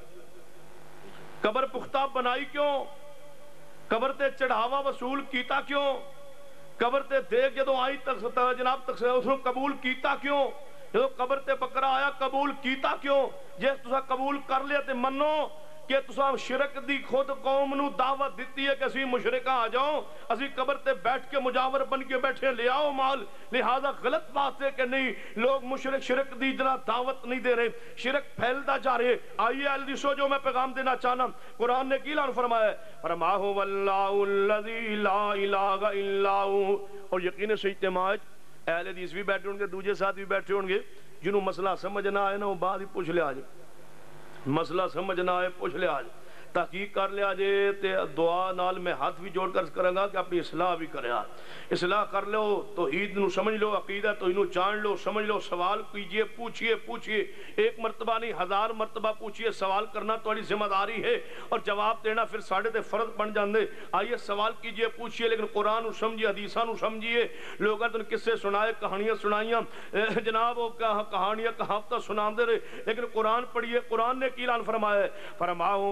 قبر پختہ بنائی کیوں قبر تے چڑھاوا وصول کیتا کیوں قبر تے دیکھ جدو آئی تک جناب تک اس نے قبول کیتا کیوں جدو قبر تے بکرا آیا قبول کیتا کیوں جے تسا قبول کر لیا تے منو کہ تسا شرک دی خود قوم نو دعوت دیتی ہے کہ اسی مشرکہ آ جاؤ اسی قبر تے بیٹھ کے مجاور بن کے بیٹھے لے آؤ مال لہذا غلط بات ہے کہ نہیں لوگ مشرک شرک دی جنا دعوت نہیں دے رہے شرک پھیلتا جا رہے آئیے الدیسو جو میں پیغام دینا چاہنا قرآن نے کی اعلان فرمایا ہے فرمایا هو اللہ الذی لا الہ الا هو اور یقین سے اجتماع اہل حدیث بھی بیٹھے ہوں گے دوسرے ساتھ بھی بیٹھے ہوں گے جنہوں مسئلہ سمجھ نہ آئے نا وہ بعد ہی پوچھ لے آ جائے مسئلہ سمجھنا ہے پوچھ لے آج تحقیق کر لیا جے تے دعا نال میں ہاتھ بھی جوڑ کر کریں گا کہ اپنی اصلاح بھی کریں اصلاح کر لو توحید نو سمجھ لو عقیدہ تو انہوں جان لو سمجھ لو سوال کیجئے پوچھئے پوچھئے ایک مرتبہ نہیں ہزار مرتبہ پوچھئے سوال کرنا تو اڑی ذمہ داری ہے اور جواب دینا پھر ساڑھے تے فرض بن جاندے آئیے سوال کیجئے پوچھئے لیکن قرآن نو سمجھئے حدیثہ نو سمجھئے لوگاں تو قصے سنائے کہانیاں سنائیاں جناب وہ کہانیاں کہاوتہ سنان دے رہے لیکن قرآن پڑھئے قرآن نے کی اعلان فرمایا ہے فرمایا واللہ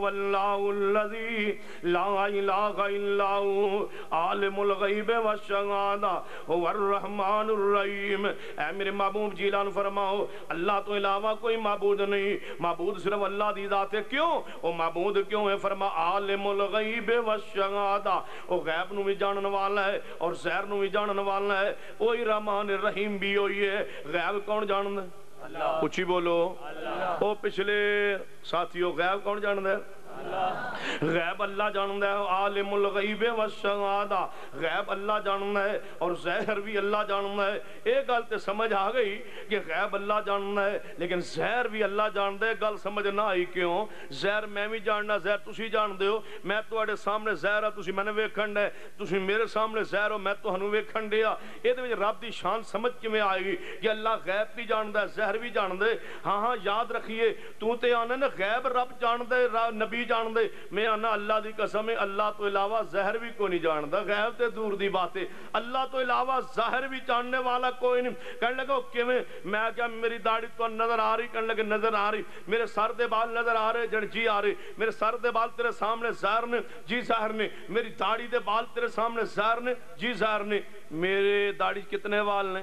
اللہ الذی لا الہ الا ہو عالم الغیب والشہادہ هو الرحمن الرحیم۔ اے میرے محبوب جیلان فرماؤ اللہ تو علاوہ کوئی معبود نہیں، معبود صرف اللہ دی ذات ہے۔ کیوں وہ معبود کیوں ہے؟ فرما عالم الغیب والشہادہ، وہ غیب نو بھی جانن والا ہے اور ظاہر نو بھی جانن والا ہے، وہی رحمان الرحیم بھی ہوئی ہے۔ غیب کون جانن ہے؟ اللہ۔ کچھ ہی بولو اللہ۔ وہ پچھلے ساتھیوں غیب کون جانن ہے؟ غیب اللہ جانتا ہے۔ عالم الغیب والشہادہ، غیب اللہ جانتا ہے اور ظاہر بھی اللہ جانتا ہے۔ ایک گل تے سمجھ آ گئی کہ غیب اللہ جانتا ہے لیکن ظاہر بھی اللہ جانتا ہے، گل سمجھ نہ آئی کیوں؟ ظاہر میں بھی جاننا، ظاہر تسی جانتے ہو، میں تواڈے سامنے ظاہر ہاں، تسی میں نے ویکھن ہے، تسی میرے سامنے ظاہر ہو، میں تہانوں ویکھن دیا۔ یہ دے وچ رب دی شان سمجھ کیویں آئے گی کہ اللہ غیب بھی جانتا ہے، ظاہر بھی جانتا ہے؟ ہاں ہاں یاد رکھیے، تو تے آنا نا غیب رب جانتا ہے، نبی جان دے، میں آنا اللہ دی قسم ہے اللہ تو علاوہ ظاہر بھی کوئی نہیں جانتا۔ غیب تے دور دی بات ہے، اللہ تو علاوہ ظاہر بھی جاننے والا کوئی نہیں۔ کہنے لگا کیویں؟ میں کیا میری داڑھی تو نظر آ رہی؟ کہنے لگے نظر آ رہی۔ میرے سر دے بال نظر آ رہے؟ جن جی آ رہی۔ میرے سر دے بال تیرے سامنے ظاہر نے؟ جی ظاہر نے۔ میری داڑھی دے بال تیرے سامنے ظاہر نے؟ جی ظاہر نے۔ میرے داڑھی کتنے بال نے؟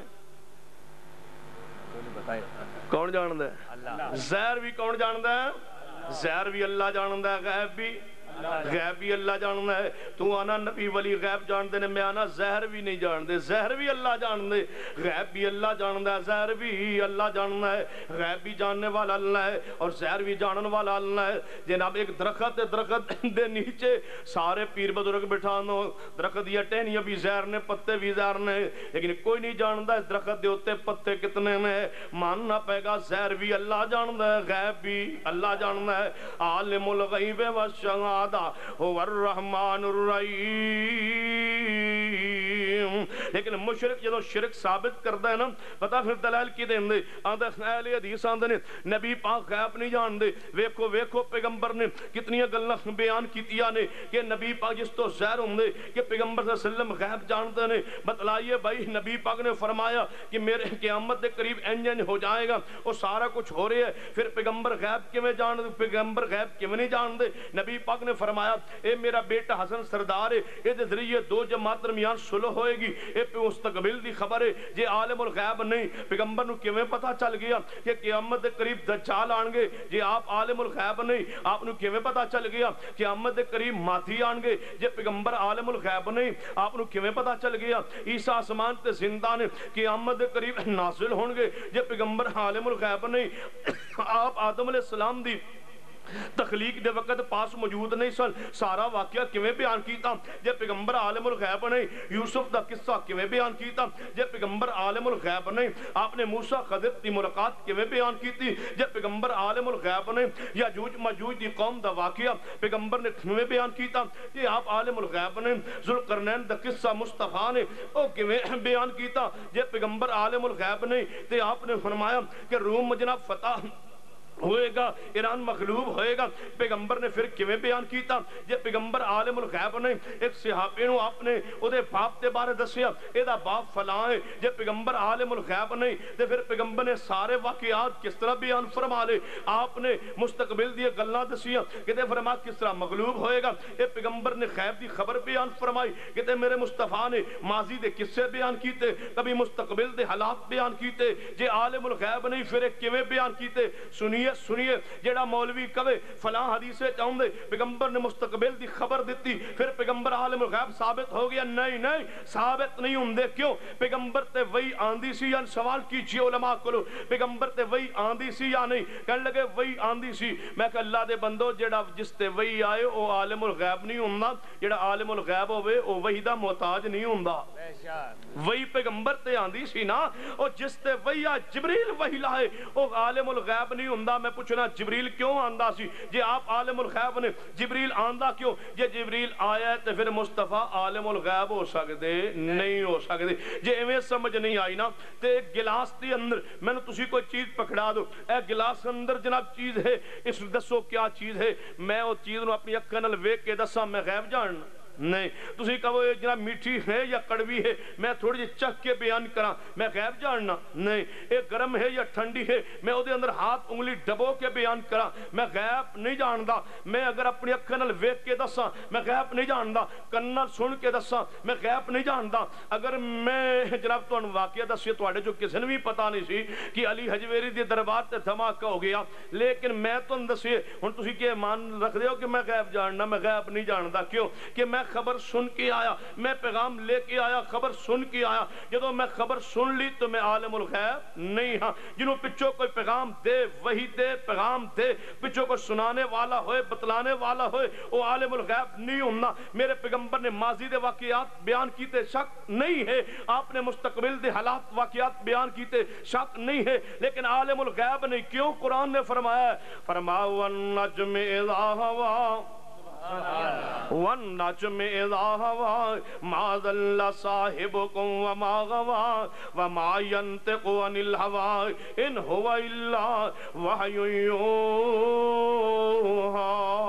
کون جانتا ہے؟ ظاہر بھی کون جانتا ہے؟ ظاہر بھی اللہ جانتا ہے، غیب بھی غیب بھی اللہ جانتا ہے۔ تو آنا نبی ولی غیب جانتے نے، میں آنا ظاہر بھی نہیں جانتے، ظاہر بھی اللہ جانتے، غیب بھی اللہ جانتا ہے، ظاہر بھی اللہ جانتا ہے۔ غیب بھی جاننے والا اللہ ہے اور ظاہر بھی جاننے والا اللہ ہے۔ جناب ایک درخت درخت دے نیچے سارے پیر بزرگ بٹھانو، درخت دیا ٹہنیاں بھی ظاہر نے، پتے بھی ظاہر نے، لیکن کوئی نہیں جانتا اس درخت دے ہوتے پتے کتنے نے۔ ماننا پے گا ظاہر بھی اللہ جانتا ہے، غیب بھی اللہ جانتا ہے۔ عالم الغیب والشہادہ هو الرحمن الرحیم۔ لیکن مشرک جدو شرک ثابت کرتا ہے نا، پتا پھر دلائل کی دیں دے آدھے اہل حدیث آدھے نے نبی پاک غیب نہیں جان دے۔ ویکھو ویکھو پیغمبر نے کتنی گلاں بیان کیتیاں نے کہ نبی پاک جس تو ظاہر ہوں دے کہ پیغمبر صلی اللہ علیہ وسلم غیب جانتے نے۔ بتلائیے بھائی نبی پاک نے فرمایا کہ میرے قیامت دے قریب انج انج ہو جائے گا، وہ سارا کچھ ہو رہے ہے، پھر پیغمبر غیب کیویں جان دے؟ پیغمبر غیب کیویں نہیں جان دے؟ نبی پاک نے فرمایا اے میرا بیٹا حسن سردار ہے، اے دے ذریعے دو جماعت درمیان صلح ہوئے گی، اے پہ مستقبل دی خبر ہے، جے عالم الغیب نہیں پیغمبر نو کیویں پتہ چل گیا کہ قیامت دے قریب دجال آن گے؟ جے آپ عالم الغیب نہیں آپ نو کیویں پتہ چل گیا قیامت دے قریب مہدی آن گے؟ جے پیغمبر عالم الغیب نہیں آپ نو کیویں پتہ چل گیا عیسیٰ آسمان تے زندہ نے قیامت دے قریب نازل ہون گے؟ جے پیغمبر عالم الغیب نہیں آپ آدم علیہ السلام دی تخلیق دے وقت پاس موجود نہیں سن، سارا واقعہ کیویں بیان کیتا؟ جے پیغمبر عالم الغیب نہیں یوسف دا قصہ کیویں بیان کیتا؟ جے پیغمبر عالم الغیب نہیں آپ نے موسیٰ خضر دی ملاقات کیویں بیان کیتی؟ جے پیغمبر عالم الغیب نہیں یاجوج ماجوج دی قوم دا واقعہ پیغمبر نے کیویں بیان کیتا؟ جے آپ عالم الغیب نہیں ذوالقرنین دا قصہ مصطفیٰ نے او کیویں بیان کیتا؟ جے پیغمبر عالم الغیب نہیں تے آپ نے فرمایا کہ روم جناب فتح ہوئے گا، ایران مغلوب ہوئے گا، پیغمبر نے پھر کیویں بیان کیتا؟ جے پیغمبر عالم الغیب نہیں ایک صحابی نو آپ نے او دے باپ دے بارے دسیا اے دا باپ فلاں ہے، جے پیغمبر عالم الغیب نہیں تے پھر پیغمبر نے سارے واقعات کس طرح بیان فرما لے؟ آپ نے مستقبل دی گلاں دسیاں کہ تے فرما کس طرح مغلوب ہوئے گا، اے پیغمبر نے غیب دی خبر بیان فرمائی کہ تے میرے مصطفیٰ نے ماضی دے قصے بیان کیتے، کبھی مستقبل دے حالات بیان کیتے۔ جے عالم الغیب نہیں پھر کیویں بیان کیتے؟ سنیے سنیے جیڑا مولوی کہے فلاں حدیثے چاہوں دے پیغمبر نے مستقبل دی خبر دیتی پھر پیغمبر عالم الغیب ثابت ہو گیا؟ نہیں نہیں ثابت نہیں ہوں دے۔ کیوں؟ پیغمبر تے وہی آندھی سی یا سوال کیجئے علماء کو، پیغمبر تے وہی آندھی سی یا نہیں؟ کہنے لگے وہی آندھی سی۔ میں کہ اللہ دے بندو جیڑا جس تے وہی آئے او عالم الغیب نہیں ہوندا، جیڑا عالم الغیب ہوئے او وہی دا محتاج نہیں ہوندا۔ وہی پیغمبر تے آندھی سی نا، او جس تے وہی آئے جبریل وہی لائے او عالم الغیب نہیں ہوندا۔ میں پوچھنا جبریل کیوں آندہ سی؟ جے آپ عالم الغیب نے جبریل آندہ کیوں؟ جے جبریل آیا ہے تو پھر مصطفیٰ عالم الغیب ہو سکتے نہیں ہو سکتے۔ جے ایویں سمجھ نہیں آئی نا تے ایک گلاس دی اندر میں نے تسی کوئی چیز پکڑا دو، اے گلاس اندر جناب چیز ہے، اس دسو کیا چیز ہے؟ میں وہ چیز نو اپنی اکھاں نال ویکھ کے دساں میں غیب جاننا؟ نہیں تسی کہو یہ جناب میٹھی ہے یا کڑوی ہے میں تھوڑی جی چکھ کے بیان کراں میں غیب جاننا نہیں یہ گرم ہے یا ٹھنڈی ہے میں او دے اندر ہاتھ انگلی ڈبو کے بیان کراں میں غیب نہیں جاندا میں اگر اپنی اکھاں نال ویکھ کے دساں میں غیب نہیں جاندا کن نال سن کے دساں میں غیب نہیں جاندا اگر میں جناب تانوں واقعہ دسے تواڈے جو کسے نوں بھی پتہ نہیں سی کہ علی حجویری دے دربار تے دھماکہ ہو گیا لیکن میں تانوں دسے ہن تسی کہ مان رکھ دے ہو کہ میں غیب جاننا میں غیب نہیں جاندا کیوں کہ میں خبر سن کے آیا میں پیغام لے کے آیا خبر سن کے آیا جدو میں خبر سن لی تو میں عالم الغیب نہیں ہاں جنہوں پچھو کوئی پیغام دے وہی دے پیغام دے پچھو کوئی سنانے والا ہوئے بتلانے والا ہوئے وہ عالم الغیب نہیں ہونا میرے پیغمبر نے ماضی دے واقعات بیان کیتے شک نہیں ہے آپ نے مستقبل دے حالات واقعات بیان کیتے شک نہیں ہے لیکن عالم الغیب نہیں کیوں قرآن نے فرمایا فرمایا والنجم اذا ہوا والنجم اذا ہوا ما ضل صاحبكم وما غوا وما ينطق عن الهوى ان هو الا وحی یوحی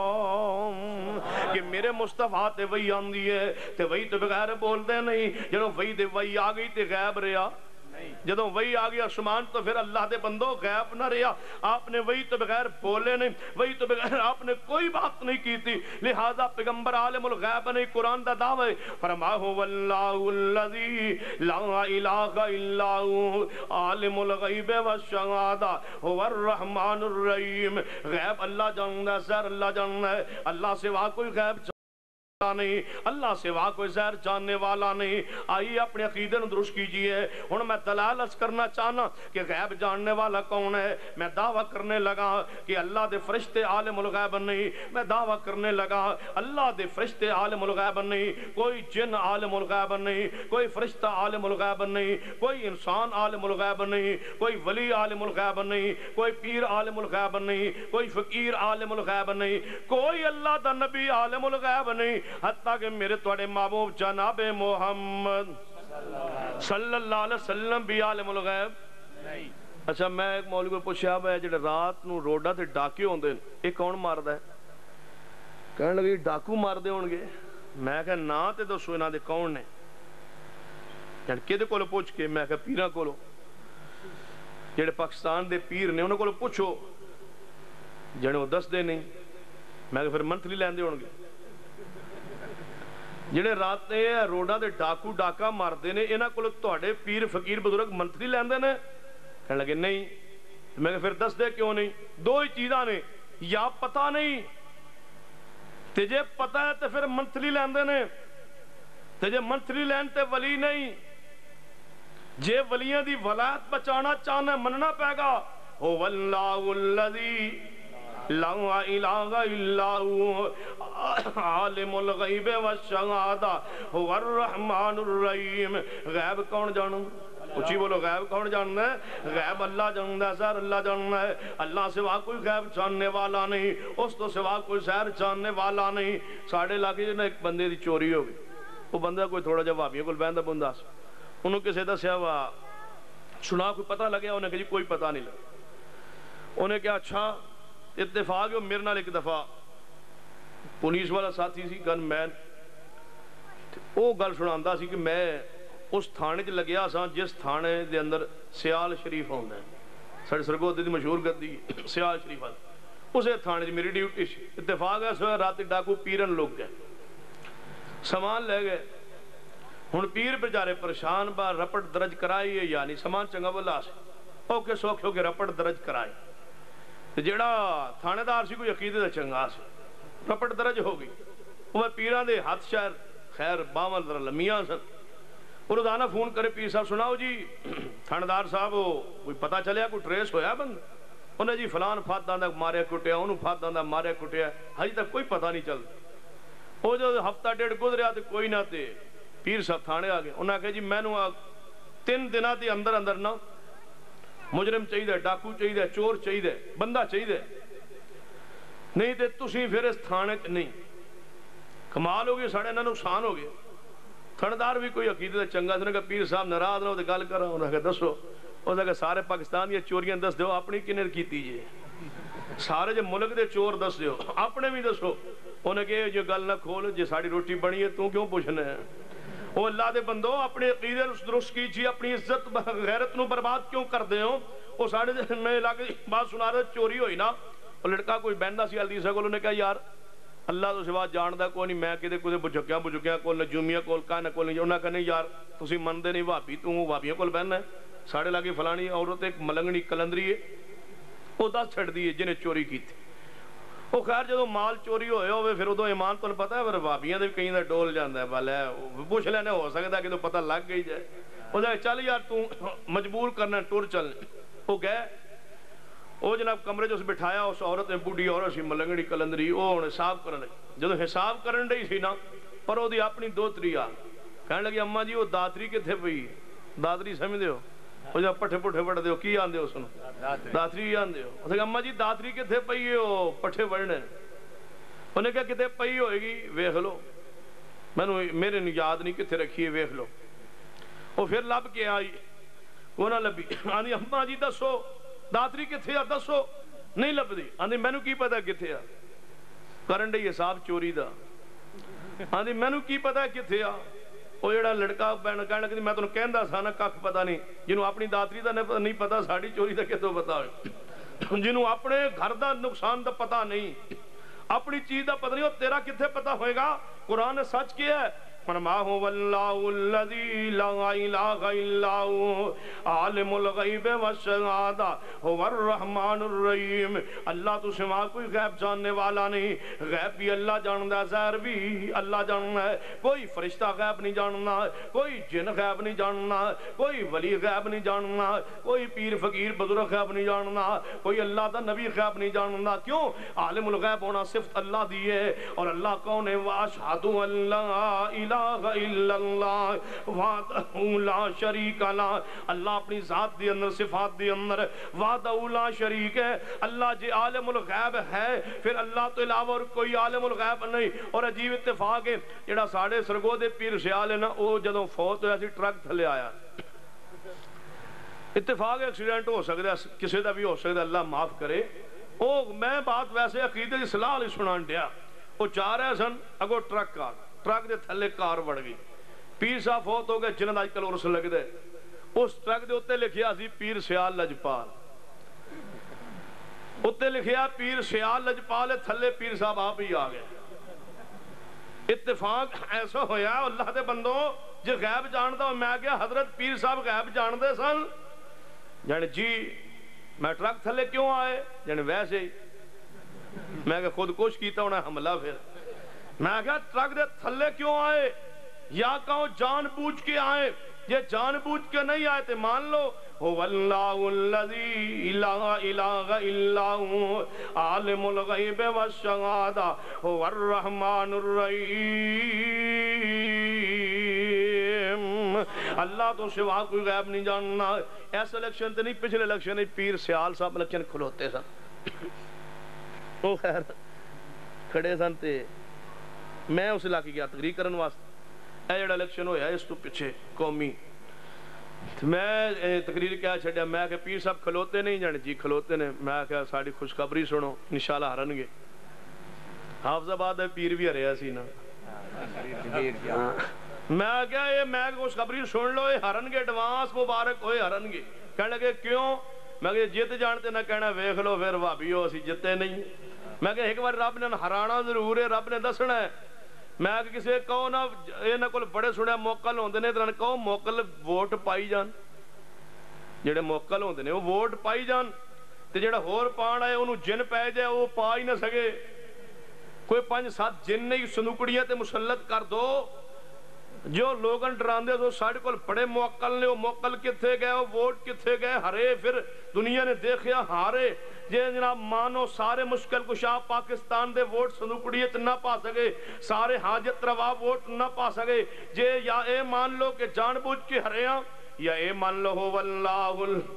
کہ میرے مصطفیٰ تے وہی آندی ہے تے وہی تو بغیر بول دے نہیں جنہوں وہی دے وہی آگئی تے غیب رہا جدوں وہی آگیا آسمان تو پھر اللہ دے بندوں غیب نہ رہا آپ نے وہی تو بغیر بولے نہیں وہی تو بغیر آپ نے کوئی بات نہیں کی تھی لہذا پیغمبر عالم الغیب نہیں قرآن دا دعوی فرمایا واللہ الذی لا الہ الا ہو عالم الغیب والشہادہ هو الرحمن الرحیم غیب اللہ جاننا ہے سر اللہ جاننا ہے اللہ سوا کوئی غیب نہیں اللہ سوا کوئی زہر جاننے والا نہیں آئیے اپنے عقیدے نو درست کیجئے ہن میں دلائل عرض کرنا چاہنا کہ غیب جاننے والا کون ہے میں دعویٰ کرنے لگا کہ اللہ دے فرشتے عالم الغیب نہیں میں دعویٰ کرنے لگا اللہ دے فرشتے عالم الغیب نہیں کوئی جن عالم الغیب نہیں کوئی فرشتہ عالم الغیب نہیں کوئی انسان عالم الغیب نہیں کوئی ولی عالم الغیب نہیں کوئی پیر عالم الغیب نہیں کوئی فقیر عالم الغیب نہیں کوئی اللہ دا نبی عالم الغیب نہیں حتیٰ کہ میرے توڑے محبوب جناب محمد صلی اللہ علیہ وسلم بھی عالم الغیب اچھا میں ایک مولوی کو پوچھا ہے جڑے رات نو روڈا تے ڈاکے ہوندے یہ کون ماردا ہے کہنے لگے ڈاکو مار دے ہون گے میں کہا نا تے دسو انہاں دے کون نے یعنی کدے کولو پوچھ کے میں کہا پیراں کولو جڑے پاکستان دے پیر نے انہاں کولو پوچھو جڑے وہ دس دے نہیں میں کہا پھر منتھلی لیندے ہون گے جڑے رات نے روڈا دے ڈاکو ڈاکا ماردے نے انہاں کولو تواڈے پیر فقیر بزرگ منتھلی لیندے نے کہنے لگے نہیں میں کہا پھر دس دے کیوں نہیں دو ہی چیزاں نے یا پتہ نہیں تے جے پتہ ہے تے پھر منتھلی لیندے نے تے جے منتھلی لین تے ولی نہیں جے ولیاں دی ولایت بچانا چاہنا مننا پے گا هو اللہ الذی لا الہ الا ہو عالم الغیب والشہادہ هو الرحمن الرحیم غیب کون جانو اچھی بولو غیب کون جاننا ہے غیب اللہ جاننا ہے سر اللہ جاننا ہے اللہ سوا کوئی غیب جاننے والا نہیں اس تو سوا کوئی سیر جاننے والا نہیں ساڑھے لاکھ جنہیں ایک بندے دی چوری ہو گئی وہ بندہ کوئی تھوڑا جب وابیوں کو بہندہ بندہ سے انہوں کسے دا سیاوہ سنا کوئی پتہ لگیا انہیں کہ جی کوئی پتہ نہیں لگا انہیں کہا اچھا اتفاق ہے میرے نال ایک دفعہ پولیس والا ساتھی سی گن مین وہ گل سناندا سی کہ میں اس تھانے چ لگیا سا جس تھانے دے اندر سیال شریف ہوندا ہے ساڈے سرگودے دی مشہور گدی سیال شریف اسے تھانے چ میری ڈیوٹی سی اتفاق ہے سو رات ڈاکو پیرن لوگ گئے سامان لے گئے ہن پیر بیچارے پریشان با رپٹ درج کرائی ہے یعنی سامان چنگا بلا سی اوکے سوکھے کے رپٹ درج کرائی جیڑا تھانے دار سی کوئی عقیدے دا چنگا سی رپٹ درج ہو گئی وہ پیران دے ہاتھ شہر خیر باون در لمیاں سن وہ روزانہ فون کرے پیر صاحب سناؤ جی تھانے دار صاحب کوئی پتہ چلیا کوئی ٹریس ہویا بند انہیں جی فلان فات داندہ مارے کٹیا انہوں فات داندہ مارے کٹیا ہجی تک کوئی پتہ نہیں چلتا وہ جو ہفتہ ڈیڑھ گزریا تے کوئی نہ تے پیر صاحب تھانے آگئے انہوں نے کہا جی میں نو تین دنہ تے اندر اندر نہ مجرم چاہیے ڈاکو چاہیے چور چاہیے بندہ چاہیے نہیں تے تسی پھر اس تھانے نہیں کمال ہو گئی ساڑھے نہ نقصان ہو گیا تھندار بھی کوئی عقیدت چنگا انہوں نے کہا پیر صاحب ناراض نہ ہو تو گل کرا انہوں نے کہا دسو انہوں نے کہا سارے پاکستان یہ چوریاں دس دو اپنی کنر کی تیجئے سارے جو ملک دے چور دس دیو اپنے بھی دسو انہیں کہ یہ گل نہ کھول جی ساری روٹی بنی ہے تو کیوں پوچھنا ہے وہ اللہ دے بندو اپنے عقیدے درست کیجیے اپنی عزت غیرت نو برباد کیوں کر دے ہو وہ سارے میں علاقے بات سنا رہے چوری ہوئی نا وہ لڑکا کوئی بہندا سی حدیث کول نے کہا یار اللہ تو سوا جاندا کوئی نہیں میں کدے کوئی بجھکیاں بجھکیاں کول نجومیاں کول کہنا کول نہیں انہاں کہنے یار تسی مندے نہیں بھابی تو بھابیاں کول بہنا ہے ساڑھے لاگے فلانی عورت ایک ملنگنی کلندری ہے وہ دس چھڑ دی ہے جنہیں چوری کی تھی وہ خیر جدو مال چوری ہوئے ہوئے پھر ادو ایمان تو پتا ہے پھر بھابیاں دے کہیں دا ڈول جاندہ ہے بھالا ہے پوچھ لینے ہو سکتا ہے کہ تو پتہ لگ گئی جائے وہ جائے چل یار تو مجبور کرنا ٹور چلنے وہ گئے وہ جناب کمرے جو سے بٹھایا اس عورت نے بوڑھی عورت سی ملنگڑی کلندری وہ انہیں حساب کرنے جدو حساب کرن رہی سی نا پر وہ دی اپنی دو تری آ کہنے لگی اماں جی وہ داتری کے تھے پئی داتری سمجھ دے ہو وہ جب پٹھے پٹھے پڑھ دے ہو کی آن دے ہو سنو داتری آن دے ہو وہ کہا اماں جی داتری کے تھے پئی ہو پٹھے پڑھنے انہیں کہا کتے پئی ہوئے گی ویخ لو میں نے میرے یاد نہیں کتے رکھیے ویخ لو وہ پھر لب کے آئی کونا لبی آنی اماں جی دسو داتری کتھے آ دسو نہیں لب دی آنی میں نے کی پتا کتھے آ کرن دے حساب چوری دا آنی میں نے کی پتا کتھے آ وہ جڑا لڑکا بہن کہنے لگی میں تو کہندا سا نا ککھ پتا نہیں جنہوں اپنی داتری دا نہیں پتا ساڑی چوری دا کتوں پتا ہوئے جنہوں اپنے گھر دا نقصان دا پتا نہیں اپنی چیز دا پتا نہیں اور تیرا کتھے پتا ہوئے گا قرآن نے سچ کیا ہے فرما ہو واللہ الذی لا الہ الا ہو عالم الغیب والشہادہ هو الرحمن الرحیم اللہ تو سوا کوئی غیب جاننے والا نہیں غیب بھی اللہ جاننا ہے ظاہر بھی اللہ جاننا ہے کوئی فرشتہ غیب نہیں جاننا کوئی جن غیب نہیں جاننا کوئی ولی غیب نہیں جاننا کوئی پیر فقیر بزرگ غیب نہیں جاننا کوئی اللہ دا نبی غیب نہیں جاننا کیوں عالم الغیب ہونا صفت اللہ دی ہے اور اللہ کون ہے واشہد اللہ الہ الہ الا اللہ وحدہ لا شریک لا اللہ اپنی ذات دی اندر صفات دی اندر وحدہ لا شریک ہے اللہ جی عالم الغیب ہے پھر اللہ تو علاوہ اور کوئی عالم الغیب نہیں اور عجیب اتفاق ہے جڑا ساڑھے سرگو دے پیر سیال ہے نا وہ جدوں فوت ہویا سی ٹرک تھلے آیا اتفاق ایکسیڈنٹ ہو سکتا ہے کسی دا بھی ہو سکتا ہے اللہ معاف کرے او میں بات ویسے عقیدے دی صلاح علی سنان دیا وہ چاہ رہے سن اگو ٹرک کار ٹرک دے تھلے کار بڑھ گئی پیر صاحب فوت ہو گئے جنہاں آج کل عرص لگ دے اس ٹرک دے اتے لکھیا سی پیر سیال لجپال اتے لکھیا پیر سیال لجپال تھلے پیر صاحب آپ ہی آ گئے اتفاق ایسا ہویا اللہ دے بندوں جو غیب جانتا ہوں میں کیا حضرت پیر صاحب غیب جان دے سن جانے جی میں ٹرک تھلے کیوں آئے جانے ویسے ہی میں کہ خود کش کیتا ہونا حملہ پھر میں کہا ٹرک دے تھلے کیوں آئے یا کہوں جان بوجھ کے آئے یہ جان بوجھ کے نہیں آئے تھے مان لو هو اللہ الذی الہ الہ الا ہو عالم الغیب والشہادہ هو الرحمن الرحیم اللہ تو سوا کوئی غیب نہیں جاننا ایسا الیکشن تے نہیں پچھلے الیکشن پیر سیال صاحب الیکشن کھلوتے سن وہ خیر کھڑے سن تے میں اس علاقے گیا تقریر کرن واسطے اے جڑا الیکشن ہویا اس تو پیچھے قومی میں تقریر کیا چھڑیا میں کہ پیر صاحب کھلوتے نہیں جانے جی کھلوتے نے میں کہ ساڑی خوشخبری سنو انشاءاللہ ہرن گے حافظ آباد ہے پیر بھی ہریا سی نا میں کہا یہ میں خوشخبری سن لو یہ ہرن گے ایڈوانس مبارک ہوئے ہرن گے کہنے لگے کیوں میں کہ جیت جانتے نہ کہنا ویکھ لو پھر بھابی ہو اسی جتے نہیں میں کہ ایک بار رب نے ہرانا ضرور ہے رب نے دسنا ہے میں کہ کسی کہو نا یہ نہ کل بڑے سنیا موکل ہوندے نے تو کہو موکل ووٹ پائی جان جڑے موکل ہوندے نے وہ ووٹ پائی جان تے جڑا ہور پان آئے انہوں جن پہ جائے وہ پا ہی نہ سکے کوئی پانچ سات جن نہیں سنوکڑیاں تے مسلط کر دو جو لوگن ڈراندے تو ساڑھے کل بڑے موکل نے وہ موکل کتھے گئے وہ ووٹ کتھے گئے ہرے پھر دنیا نے دیکھیا ہارے جے جناب مانو سارے مشکل کشا پاکستان دے ووٹ سنوکڑیت نہ پا سکے سارے حاجت روا ووٹ نہ پا سکے جے یا اے مان لو کہ جان بوجھ کے ہریاں یا اے مان لو ہو واللہ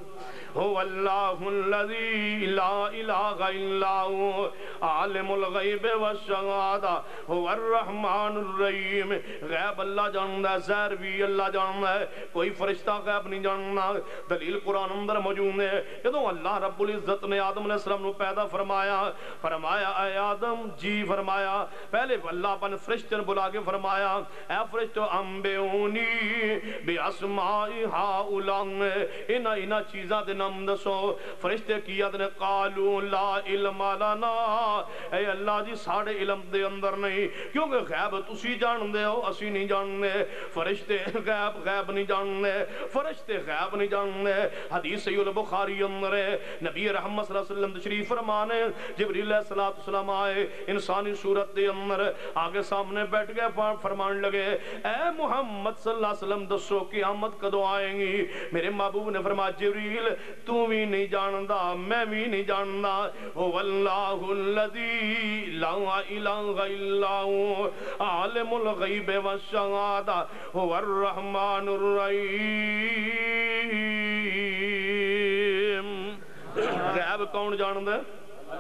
هو اللہ الذی لا الہ الا هو عالم الغیب والشہادہ هو الرحمن الرحیم. غیب اللہ جانتا ہے، ظاہر بھی اللہ جانتا ہے، کوئی فرشتہ غیب نہیں جاننا. دلیل قرآن اندر موجود ہے. جدوں اللہ رب العزت نے آدم علیہ السلام نو پیدا فرمایا، فرمایا اے آدم جی، فرمایا پہلے اللہ اپنے فرشتے نے بلا کے فرمایا اے فرشتو انبئونی باسماء ہؤلاء، انہاں انہاں چیزاں دے نام دسو. فرشتے کیا نے قالوا لا علم لنا، اے اللہ جی ساڑھے علم دے اندر نہیں، کیونکہ غیب تسی جان دے ہو اسی نہیں جاننے. فرشتے غیب غیب نہیں جاننے، فرشتے غیب نہیں جاننے. حدیث صحیح البخاری اندر ہے، نبی رحمت صلی اللہ علیہ وسلم تشریف فرمانے، جبریل علیہ السلام آئے انسانی صورت دے اندر، آگے سامنے بیٹھ گئے، فرمان لگے اے محمد صلی اللہ علیہ وسلم دسو قیامت کدو آئیں گی؟ میرے محبوب نے فرمایا جبریل تو بھی نہیں جاندا، میں بھی نہیں جاندا. هو اللہ الذی لا الہ الا هو عالم الغیب والشہادہ هو الرحمن الرحیم. غیب کون جاندا ہے؟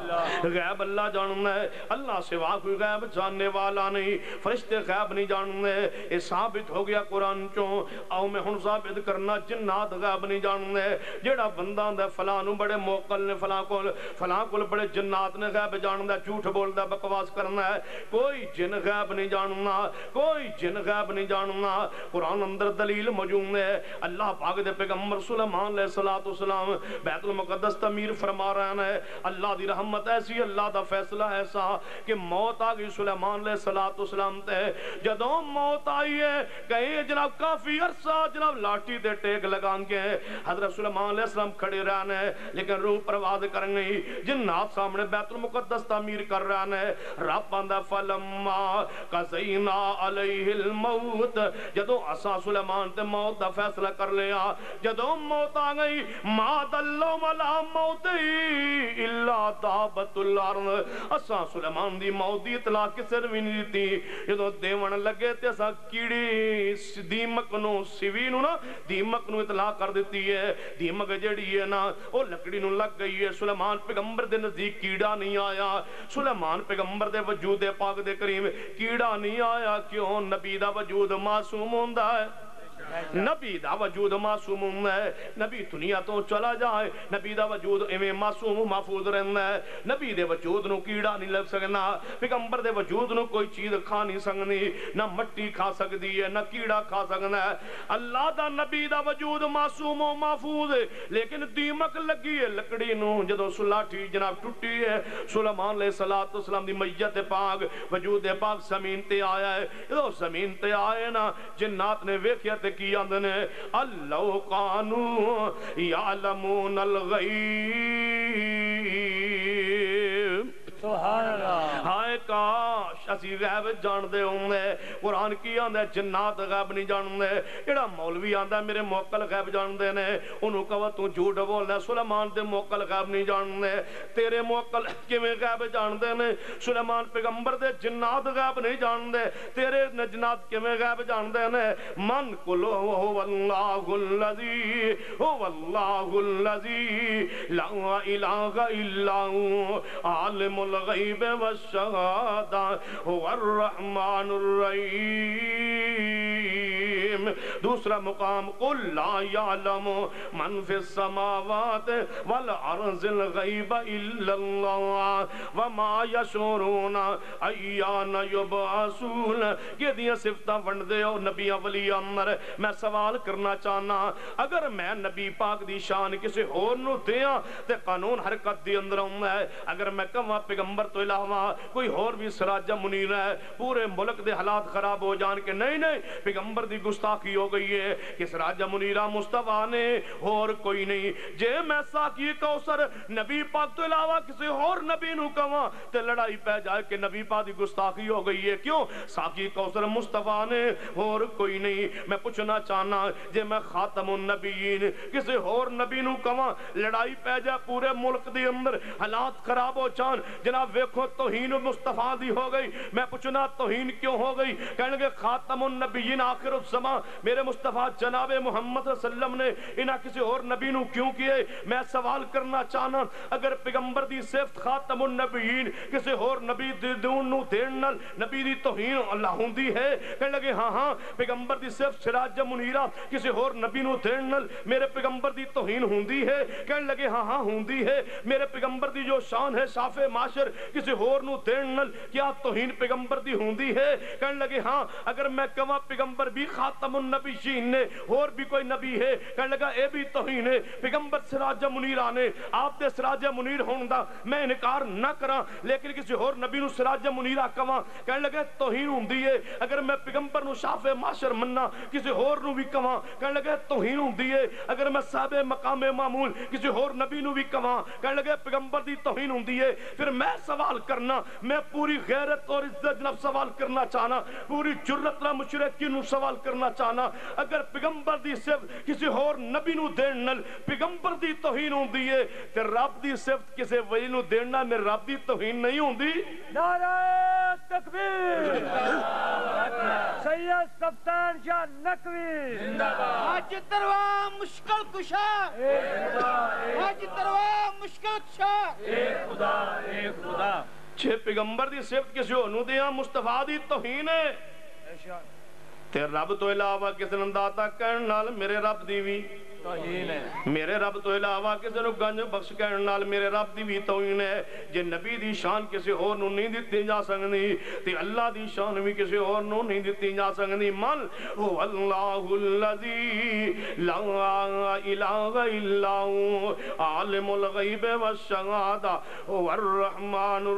غیب اللہ جاننا ہے. اللہ سوا کوئی غیب جاننے والا نہیں. فرشتے غیب نہیں جاننے. یہ ثابت ہو گیا قرآن چوں. آؤ میں ہن ثابت کرنا جنات غیب نہیں جاننے. جیڑا بندہ ہوندا فلاں نو بڑے موکل نے، فلاں کول فلاں کول بڑے جنات نے غیب جاندا، جھوٹ بولدا، بکواس کرنا ہے. کوئی جن غیب نہیں جاننا، کوئی جن غیب نہیں جاننا. قرآن اندر دلیل موجود ہے. اللہ پاک دے پیغمبر سلیمان علیہ الصلوۃ والسلام بیت المقدس تعمیر فرما رہے ہیں. اللہ دی رحمت ایسی، اللہ دا فیصلہ ایسا کہ موت آ گئی سلیمان علیہ الصلوۃ والسلام تے. جدوں موت آئی ہے کہیں جناب کافی عرصہ جناب لاٹھی تے ٹیک لگان کے حضرت سلیمان علیہ السلام کھڑے رہنے، لیکن روح پرواز کرنے جنات سامنے بیت المقدس تعمیر کر رہنے. رب آندا فلما قضینا علیہ الموت، جدوں اساں سلیمان تے موت دا فیصلہ کر لیا، جدوں موت آ گئی ما دلو ملا موت الا دابت الارض، اساں سلیمان دی موت دی اطلاع کسے بھی نہیں دیتی. جدوں دیون لگے تے اساں کیڑی دیمک نو سیوی نو نا دیمک نو اطلاع کر دیتی ہے. دیمک جڑی ہے نا او لکڑی نو لگ گئی ہے. سلیمان پیغمبر دے نزدیک کیڑا نہیں آیا. سلیمان پیغمبر دے وجود پاک دے کریم کیڑا نہیں آیا. کیوں؟ نبی دا وجود معصوم ہوندا ہے. نبی دا وجود معصوم ہے. نبی دنیا تو چلا جائے نبی دا وجود ایویں معصوم محفوظ رہندا ہے. نبی دے وجود نو کیڑا نہیں لگ سکنا. پیغمبر دے وجود نو کوئی چیز کھا نہیں سکنی، نہ مٹی کھا سکتی ہے نہ کیڑا کھا سکنا ہے. اللہ دا نبی دا وجود معصوم و محفوظ ہے. لیکن دیمک لگی ہے لکڑی نو. جدوں سلاٹھی جناب ٹوٹی ہے، سلیمان علیہ الصلوۃ والسلام دی میت پاک وجود پاک زمین تے آیا ہے. جدوں زمین تے آئے نا جنات نے ویکھیا تے کی آندے نے اللہ کانو یعلمون الغیب. سبحان اللہ. ہائے کاش اسی غیب جان دے ہوندے. قرآن کی آندا ہے جنات غیب نہیں جان دے. جڑا مولوی آندا میرے موکل غیب جان دے نے، انہوں کہو تو جھوٹ بولدا. سلیمان دے موکل غیب نہیں جان دے. تیرے موکل کیویں غیب جان دے نے؟ سلیمان پیغمبر دے جنات غیب نہیں جان دے. تیرے جنات کیویں غیب جان دے نے؟ من کلو هو اللہ الذی هو اللہ الذی لا الہ الا هو عالم الغیب والشہادہ هو الرحمن الرحیم. دوسرا مقام قل لا یعلم من فی السماوات والارض الغیب الا اللہ وما یشعرون ایان یبعثون. یہ دیا صفتاں ونڈ دے ہو نبی ولی امر. میں سوال کرنا چاہنا، اگر میں نبی پاک دی شان کسی اور نو دیاں تے قانون حرکت دی اندر ہوں ہے. اگر میں کہاں پیغمبر تو علاوہ کوئی اور بھی سراجہ منیر ہے، پورے ملک دے حالات خراب ہو جان کے نہیں نہیں پیغمبر دی گستاخی ہو گئی ہے کہ سراجہ منیرہ مصطفیٰ نے اور کوئی نہیں. جے میں ساکی کوثر نبی پاک تو علاوہ کسی اور نبی نو کہاں تے لڑائی پہ جائے کہ نبی پاک دی گستاخی ہو گئی ہے. کیوں؟ ساکی کوثر مصطفیٰ نے اور کوئی نہیں. میں پوچھنا چاہنا جے میں خاتم النبیین کسی اور نبی نو کہاں لڑائی پہ جائے پورے ملک دی اندر حالات خراب ہو جان، جناب ویکھو توہین مصطفیٰ دی ہو گئی، میں پوچھنا توہین کیوں ہو گئی؟ کہنے لگے خاتم النبیین آخر الزمان میرے مصطفیٰ جناب محمد صلی اللہ علیہ وسلم نے انہاں کسی اور نبی نو کیوں کیے؟ میں سوال کرنا چاہنا اگر پیغمبر دی صفت خاتم النبیین کسی اور نبی دون نو دین نال نبی دی توہین اللہ ہوندی ہے؟ کہنے لگے ہاں ہاں پیغمبر دی صفت سراج منیرہ کسی اور نبی نو دین نال میرے پیغمبر دی توہین ہوندی ہے؟ کہنے لگے ہاں ہاں ہوندی ہے۔ میرے پیغمبر دی جو شان ہے صاف معاشر کسی اور نو دین نال کیا توہین پیغمبر دی ہوندی ہے؟ کہنے لگے ہاں اگر میں کہاں پیغمبر بھی خاتم النبیین نے اور بھی کوئی نبی ہے، کہنے لگا اے بھی توہین ہے۔ پیغمبر سراج منیرہ نے آپ دے سراج منیر ہوندا میں انکار نہ کراں، لیکن کسی اور نبی نو سراج منیرہ کہاں کہنے لگے توہین ہوندی ہے۔ اگر میں پیغمبر نو شاف معاشر مننا کسی اور نو بھی کہاں کہنے لگے توہین ہوندی ہے۔ اگر میں صاحب مقام معمول کسی اور نبی نو بھی کہاں کہنے لگے پیغمبر دی توہین ہوندی ہے۔ پھر میں سوال کرنا، میں پوری غیرت اور عزت جناب سوال کرنا چاہنا، پوری جرت نہ مشرکی نو سوال کرنا چاہنا، اگر پیغمبر دی صفت کسی اور نبی نو دین نال پیغمبر دی توہین ہوندی ہے تے رب دی صفت کسی ولی نو دین نال میرے رب دی توہین نہیں ہوندی؟ نعرہ تکبیر سید سلطان شاہ نقوی حج تروا مشکل کشا، حج تروا مشکل کشا، ایک خدا ایک خدا چھے پیغمبر دی صفت کسی اور نو دیاں مصطفیٰ دی توہین ہے تے رب تو علاوہ کسی نے داتا کہن نال میرے رب دی بھی توہین ہے، میرے رب تو علاوہ کسی نے گنج بخش کہن نال میرے رب دی بھی توہین ہے۔ جے نبی دی شان کسی اور نو نہیں دیتی جا سکتی تے اللہ دی شان بھی کسی اور نو نہیں دیتی جا سکتی۔ من هو اللہ الذی لا الہ الا هو عالم الغیب والشہادہ هو الرحمن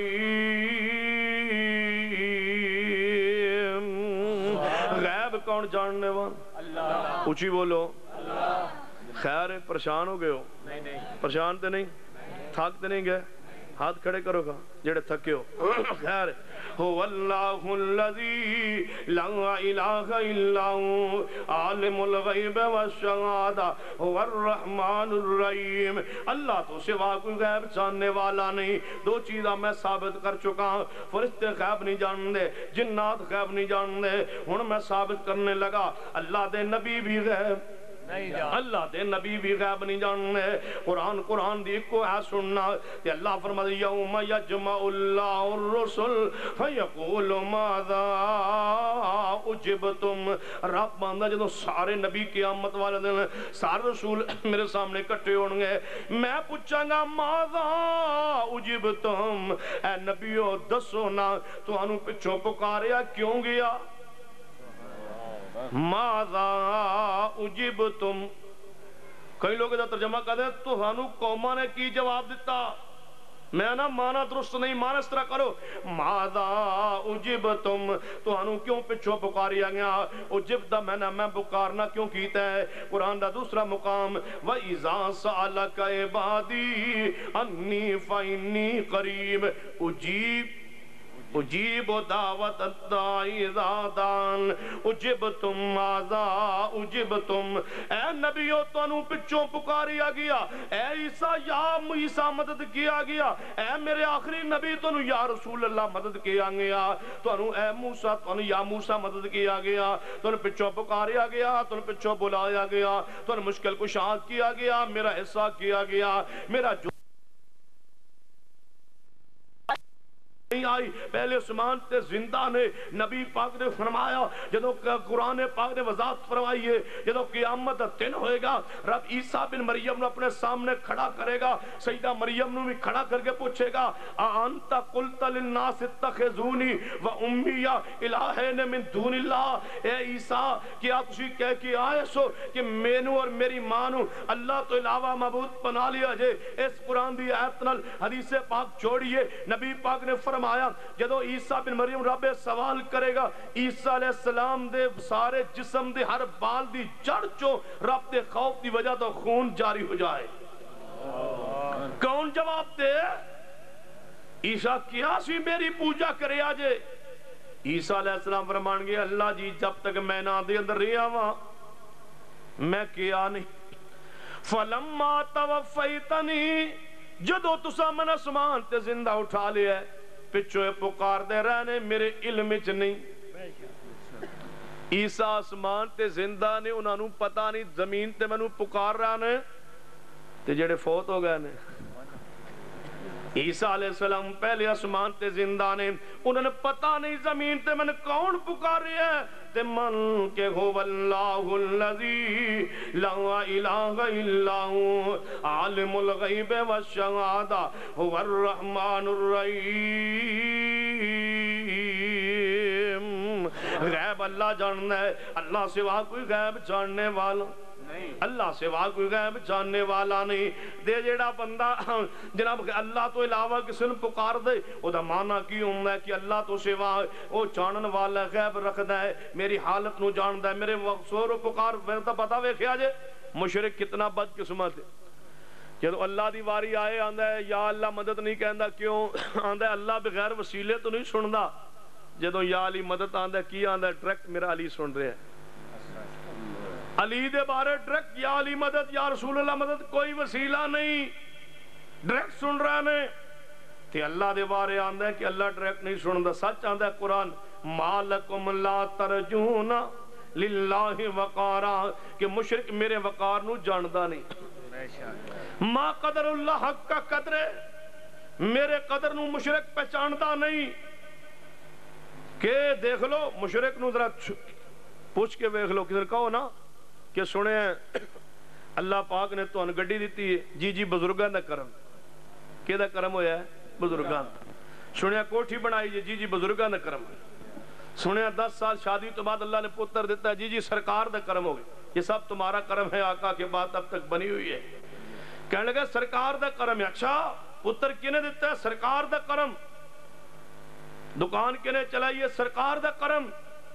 الرحیم۔ غیب کون جاننے وان؟ اللہ۔ اچھی بولو خیر ہے، پریشان ہو گئے ہو؟ پریشان تے نہیں؟ تھک تے نہیں گئے؟ ہاتھ کھڑے کرو گا جڑے تھکے ہو۔ خیر هو اللہ الذی لا الہ الا هو عالم الغیب والشہادہ هو الرحمن الرحیم۔ اللہ تو سوا کوئی غیب جاننے والا نہیں۔ دو چیزاں میں ثابت کر چکا ہوں، فرشتے غیب نہیں جانتے، جنات غیب نہیں جانتے۔ ہن میں ثابت کرنے لگا اللہ دے نبی بھی غیب اللہ دے نبی بھی غیب نہیں جاننے۔ قرآن قرآن دی کو ہے سننا کہ اللہ فرماتا یوم یجمع اللہ الرسل فیقول ماذا اجبتم۔ رب ماندہ جدو سارے نبی قیامت والے دن سارے رسول میرے سامنے کٹے ہونگے، میں پوچھاں گا ماذا اجبتم، اے نبیو دسو نا تو انہوں پچھو پکاریا کیوں گیا؟ ماذا اجبتم، کئی لوگ ادھا ترجمہ کہتے ہیں تو ہنو قومہ نے کی جواب دیتا، میں نا مانا درست نہیں، مانا اس طرح کرو ماذا اجبتم، تو ہنو کیوں پچھو پکاریا گیا؟ اجبتا میں نا میں پکارنا کیوں کیتا ہے؟ قرآن دا دوسرا مقام وَإِذَا سَأَلَكَ عِبَادِي أَنِّي فَإِنِّي قَرِيبٌ اجیب اجیب دعوت الداعی اذا دان اجبتم ماذا اجبتم۔ اے نبیو تو انہوں پچھوں پکاریا گیا، اے عیسیٰ یا عیسیٰ مدد کیا گیا، اے میرے آخری نبی تو انہوں یا رسول اللہ مدد کیا گیا، تو انہوں اے موسیٰ تو انہوں یا موسیٰ مدد کیا گیا، تو انہوں پچھوں پکاریا گیا، تو انہوں پچھوں بلایا گیا، تو انہوں مشکل کشاد کیا گیا، میرا حصہ کیا گیا، میرا جو نہیں آئی۔ پہلے عثمان تے زندہ نے نبی پاک نے فرمایا جدو قرآن پاک نے وضاحت فرمائی ہے جدو قیامت دن ہوئے گا رب عیسیٰ بن مریم نے اپنے سامنے کھڑا کرے گا، سیدہ مریم نے بھی کھڑا کر کے پوچھے گا آنتا قلت للناس اتخذونی و امی الہین من دون اللہ، اے عیسیٰ کیا تسی کہہ کے آئے سو کہ مینو اور میری مانو اللہ تو علاوہ معبود بنا لیا جے؟ اس قرآن دی آیت نال حدیث پاک جوڑیے، نبی پاک نے فرمایا جدو عیسیٰ بن مریم رب سوال کرے گا عیسیٰ علیہ السلام دے سارے جسم دے ہر بال دی جڑ چو رب دے خوف دی وجہ تو خون جاری ہو جائے۔ کون جواب دے؟ عیسیٰ کیا سی میری پوجا کرے آجے؟ عیسیٰ علیہ السلام فرمان گے اللہ جی جب تک میں نہ دے اندر رہا ہوا میں کیا نہیں، فَلَمَّا تَوَفَّيْتَنِي جدو تسا من اسمان تے زندہ اٹھا لیا ہے پچھو پکار دے رہنے میرے علم چ نہیں عیسیٰ آسمان تے زندہ نے انہوں نے پتہ نہیں زمین تے میں پکار رہنے تے جڑے فوت ہو گئے نے عیسیٰ علیہ السلام پہلے آسمان تے زندہ نے انہوں نے پتہ نہیں زمین تے میں نے کون پکار رہا ہے تے من کہ هو اللہ الذی لا الہ الا هو عالم الغیب والشہادہ هو الرحمن الرحیم غیب اللہ جاننا ہے اللہ سوا کوئی غیب جاننے والا اللہ سوا کوئی غیب جاننے والا نہیں دے جیڑا بندہ جناب اللہ تو علاوہ کسی نے پکار دے او دا معنی کی ہوں ہے کہ اللہ تو سوا او جانن والا غیب رکھدا ہے میری حالت نو جاندا ہے میرے سور و پکار میرے تو پتہ ویکھیا جے مشرک کتنا بد قسمت ہے جدو اللہ دی واری آئے آندا ہے یا اللہ مدد نہیں کہندا کیوں آندا ہے اللہ بغیر وسیلے تو نہیں سندا جدو یا علی مدد آندا ہے کی آندا ہے ڈائریکٹ میرا علی سن رہے ہیں علی دے بارے ڈائریکٹ یا علی مدد یا رسول اللہ مدد کوئی وسیلہ نہیں ڈائریکٹ سن رہا نے تے اللہ دے بارے آندہ ہے کہ اللہ ڈائریکٹ نہیں سندا سچ آندہ ہے قرآن مالکم لا ترجون للہ وقارا کہ مشرک میرے وقار نو جاندہ نہیں ما قدر اللہ حق کا قدر ہے میرے قدر نو مشرک پہچاندہ نہیں کہ دیکھ لو مشرک نو ذرا پوچھ کے دیکھ لو کدھر کہو نا کہ سنے اللہ پاک نے تو ان گڑی دیتی ہے جی جی بزرگان دا کرم کہ دا کرم ہویا ہے بزرگان سنے کوٹھی بنائی جی جی جی بزرگان دا کرم سنے دس سال شادی تو بعد اللہ نے پتر دیتا ہے جی جی سرکار دا کرم ہو گئے یہ سب تمہارا کرم ہے آقا کے بعد اب تک بنی ہوئی ہے کہنے لگے سرکار دا کرم ہے اچھا پتر کنے دیتا ہے سرکار دا کرم دکان کنے چلائیے سرکار دا کرم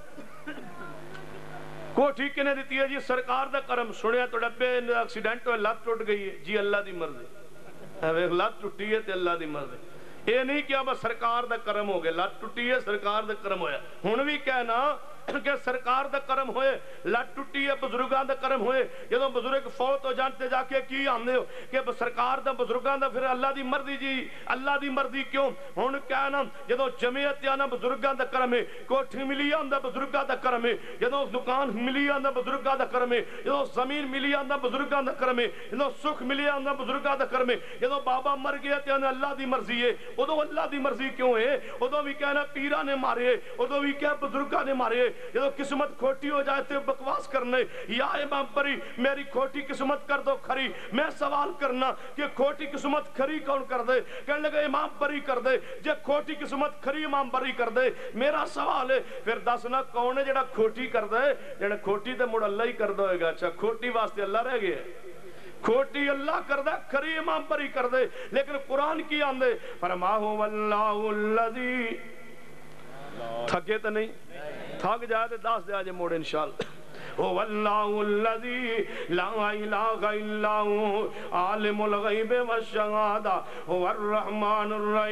کوٹھی کنے دیتی ہے جی سرکار دا کرم سنیا تو ڈبے ایکسیڈنٹ ہوئے لات ٹوٹ گئی ہے جی اللہ دی مرضی لات ٹوٹی ہے تے اللہ دی مرضی یہ نہیں کیا بس سرکار دا کرم ہو گئے لات ٹوٹی ہے سرکار دا کرم ہویا ہن بھی کہنا کہ سرکار دا کرم ہوئے لٹ ٹوٹی ہے بزرگان دا کرم ہوئے جدو بزرگ فوت ہو جانتے جا کے کی آمدے ہو کہ سرکار دا بزرگان دا پھر اللہ دی مرضی جی اللہ دی مرضی کیوں ہن کہنا جدو جمعیت آنا بزرگان دا کرم ہے کوٹھی ملی آندا بزرگان دا کرم ہے جدو دکان ملی آندا بزرگان دا کرم ہے جدو زمین ملی آندا بزرگان دا کرم ہے جدو سکھ ملی آندا بزرگان دا کرم ہے جدو بابا مر گیا تے اللہ دی مرضی ہے ادو اللہ دی مرضی کیوں ہے ادو بھی کہنا پیرا نے مارے ادو بھی کہنا بزرگان نے مارے جدو قسمت کھوٹی ہو جائے تے بکواس کرنے یا امام بری میری کھوٹی قسمت کر دو کھری میں سوال کرنا کہ کھوٹی قسمت کھری کون کر دے کہنے لگے امام بری کر دے جے کھوٹی قسمت کھری امام بری کر دے میرا سوال ہے پھر دسنا کون ہے جڑا کھوٹی کر دے جڑا کھوٹی تے مڑ اللہ ہی کر دے گا اچھا کھوٹی واسطے اللہ رہ گئے کھوٹی اللہ کر دے کھری امام بری کر دے لیکن قرآن کی آندے فرماہو واللہ الذی تھکے تو نہیں تھک جائے تو دس دے آجے موڑے انشاءاللہ هو الله الذي لا إله إلا هو عالم الغيب والشهادة هو الرحمن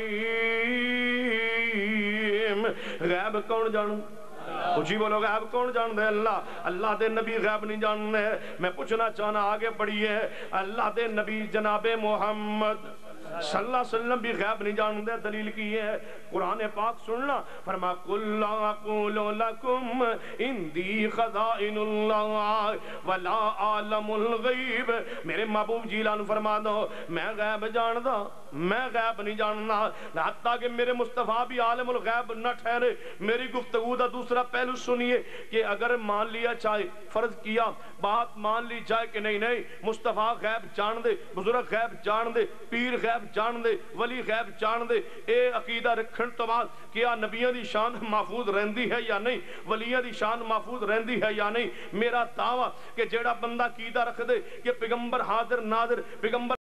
الرحيم غیب کون جانو اچھی بولو غیب کون جان دے اللہ اللہ دے نبی غیب نہیں جاننے میں پوچھنا چاہنا آگے پڑھئے اللہ دے نبی جناب محمد صلی اللہ علیہ وسلم بھی غیب نہیں جان دے دلیل کی ہے قرآن پاک سننا فرما قُلْ لَا أَقُولُ لَكُمْ اِنْدِي خَزَائِنُ اللَّهِ وَلَا عَالَمُ الْغَيْبِ میرے محبوب جیلان فرما دو میں غیب جان دا میں غیب نہیں جاننا حتیٰ کہ میرے مصطفیٰ بھی عالم الغیب نہ ٹھہرے میری گفتگو دا دوسرا پہلو سنیے کہ اگر مان لیا چاہے فرض کیا بات مان لی جائے کہ نہیں نہیں مصطفیٰ غیب جان دے بزرگ غیب جان دے پیر غیب جان دے ولی غیب جان دے اے عقیدہ رکھن تو بعد کیا نبیوں دی شان محفوظ رہندی ہے یا نہیں ولیوں دی شان محفوظ رہندی ہے یا نہیں میرا دعویٰ کہ جیڑا بندہ عقیدہ رکھ دے کہ پیغمبر حاضر ناظر پیغمبر